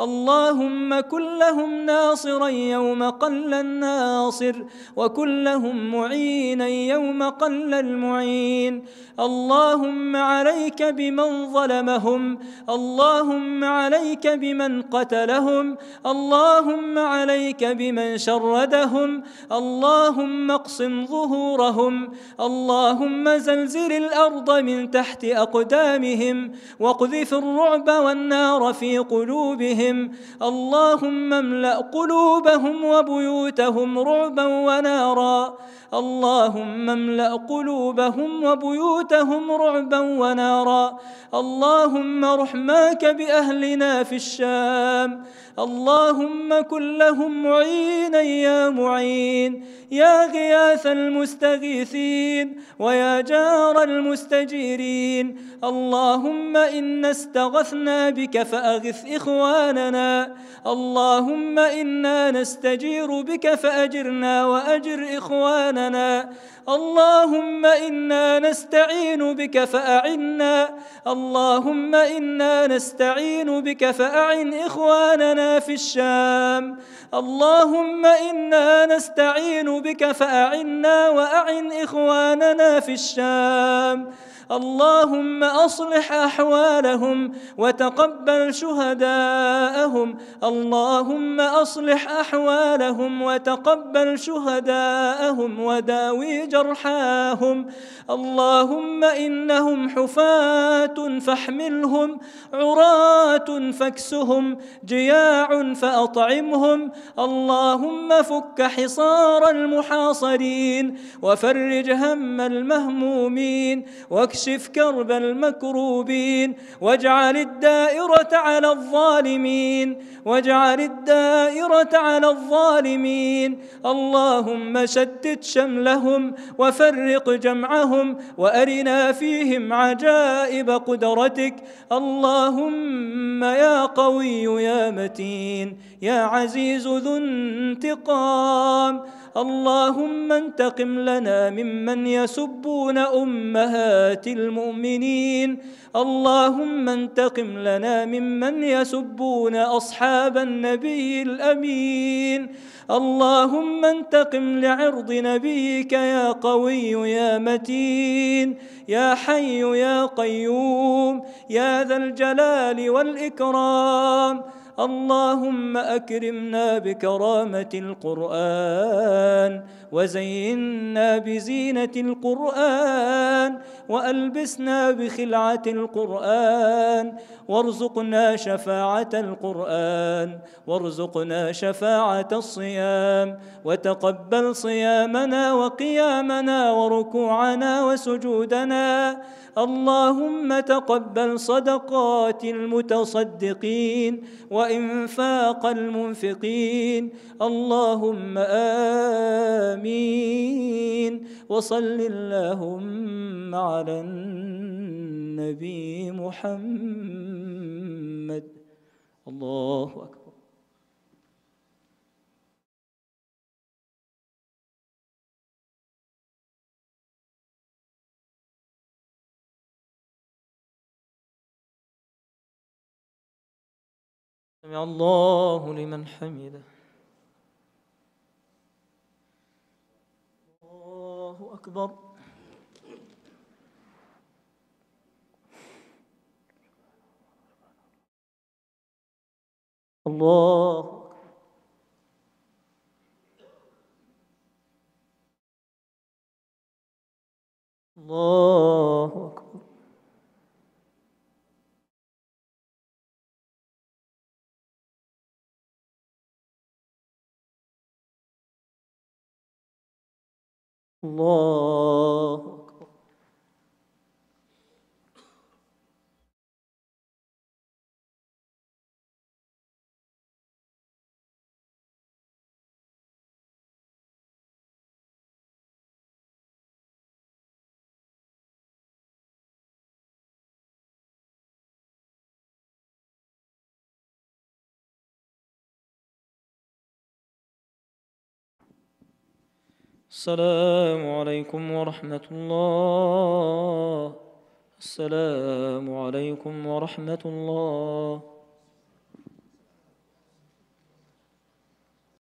اللهم كن لهم ناصرا يوم قل الناصر، وكن لهم معينا يوم قل المعين. اللهم عليك بمن ظلمهم، اللهم عليك بمن قتلهم، اللهم عليك بمن شردهم، اللهم اقسم ظهورهم، اللهم زلزل الأرض من تحت أقدامهم، واقذف الرعب والنار في قلوبهم. اللهم املأ قلوبهم وبيوتهم رعبا ونارا، اللهم املأ قلوبهم وبيوتهم رعبا ونارا. اللهم رحماك بأهلنا في الشام، اللهم كن لهم معينا يا معين، يا غياث المستغيثين ويا جار المستجيرين. اللهم إنا استغثنا بك فأغث إخواننا، اللهم إنا نستجير بك فأجرنا وأجر إخواننا. اللهم إنا نستعين بك فأعنا، اللهم إنا نستعين بك فأعن إخواننا في الشام. اللهم إنا نستعين بك فأعنا وأعن إخواننا في الشام. اللهم أصلح أحوالهم وتقبل شهداءهم، اللهم أصلح أحوالهم وتقبل شهداءهم وداوي جرحاهم. اللهم إنهم حفاة فاحملهم، عراة فاكسهم، جياع فأطعمهم. اللهم فك حصار المحاصرين وفرج هم المهمومين واكشف كرب المكروبين، واجعل الدائرة على الظالمين، واجعل الدائرة على الظالمين. اللهم شتت شملهم وفرق جمعهم وأرنا فيهم عجائب قدرتك. اللهم يا قوي يا متين يا عزيز ذو انتقام، اللهم انتقم لنا ممن يسبون أمهات المؤمنين، اللهم انتقم لنا ممن يسبون أصحاب النبي الأمين. اللهم انتقم لعرض نبيك يا قوي يا متين يا حي يا قيوم يا ذا الجلال والإكرام. اللهم أكرمنا بكرامة القرآن، وزينا بزينة القرآن، وألبسنا بخلعة القرآن، وارزقنا شفاعة القرآن، وارزقنا شفاعة الصيام، وتقبل صيامنا وقيامنا وركوعنا وسجودنا. اللهم تقبل صدقات المتصدقين وإنفاق المنفقين. اللهم آمين. وصل اللهم على النبي محمد. الله أكبر. سمع الله لمن حمده. الله أكبر. الله أكبر. الله أكبر. السلام عليكم ورحمة الله. السلام عليكم ورحمة الله.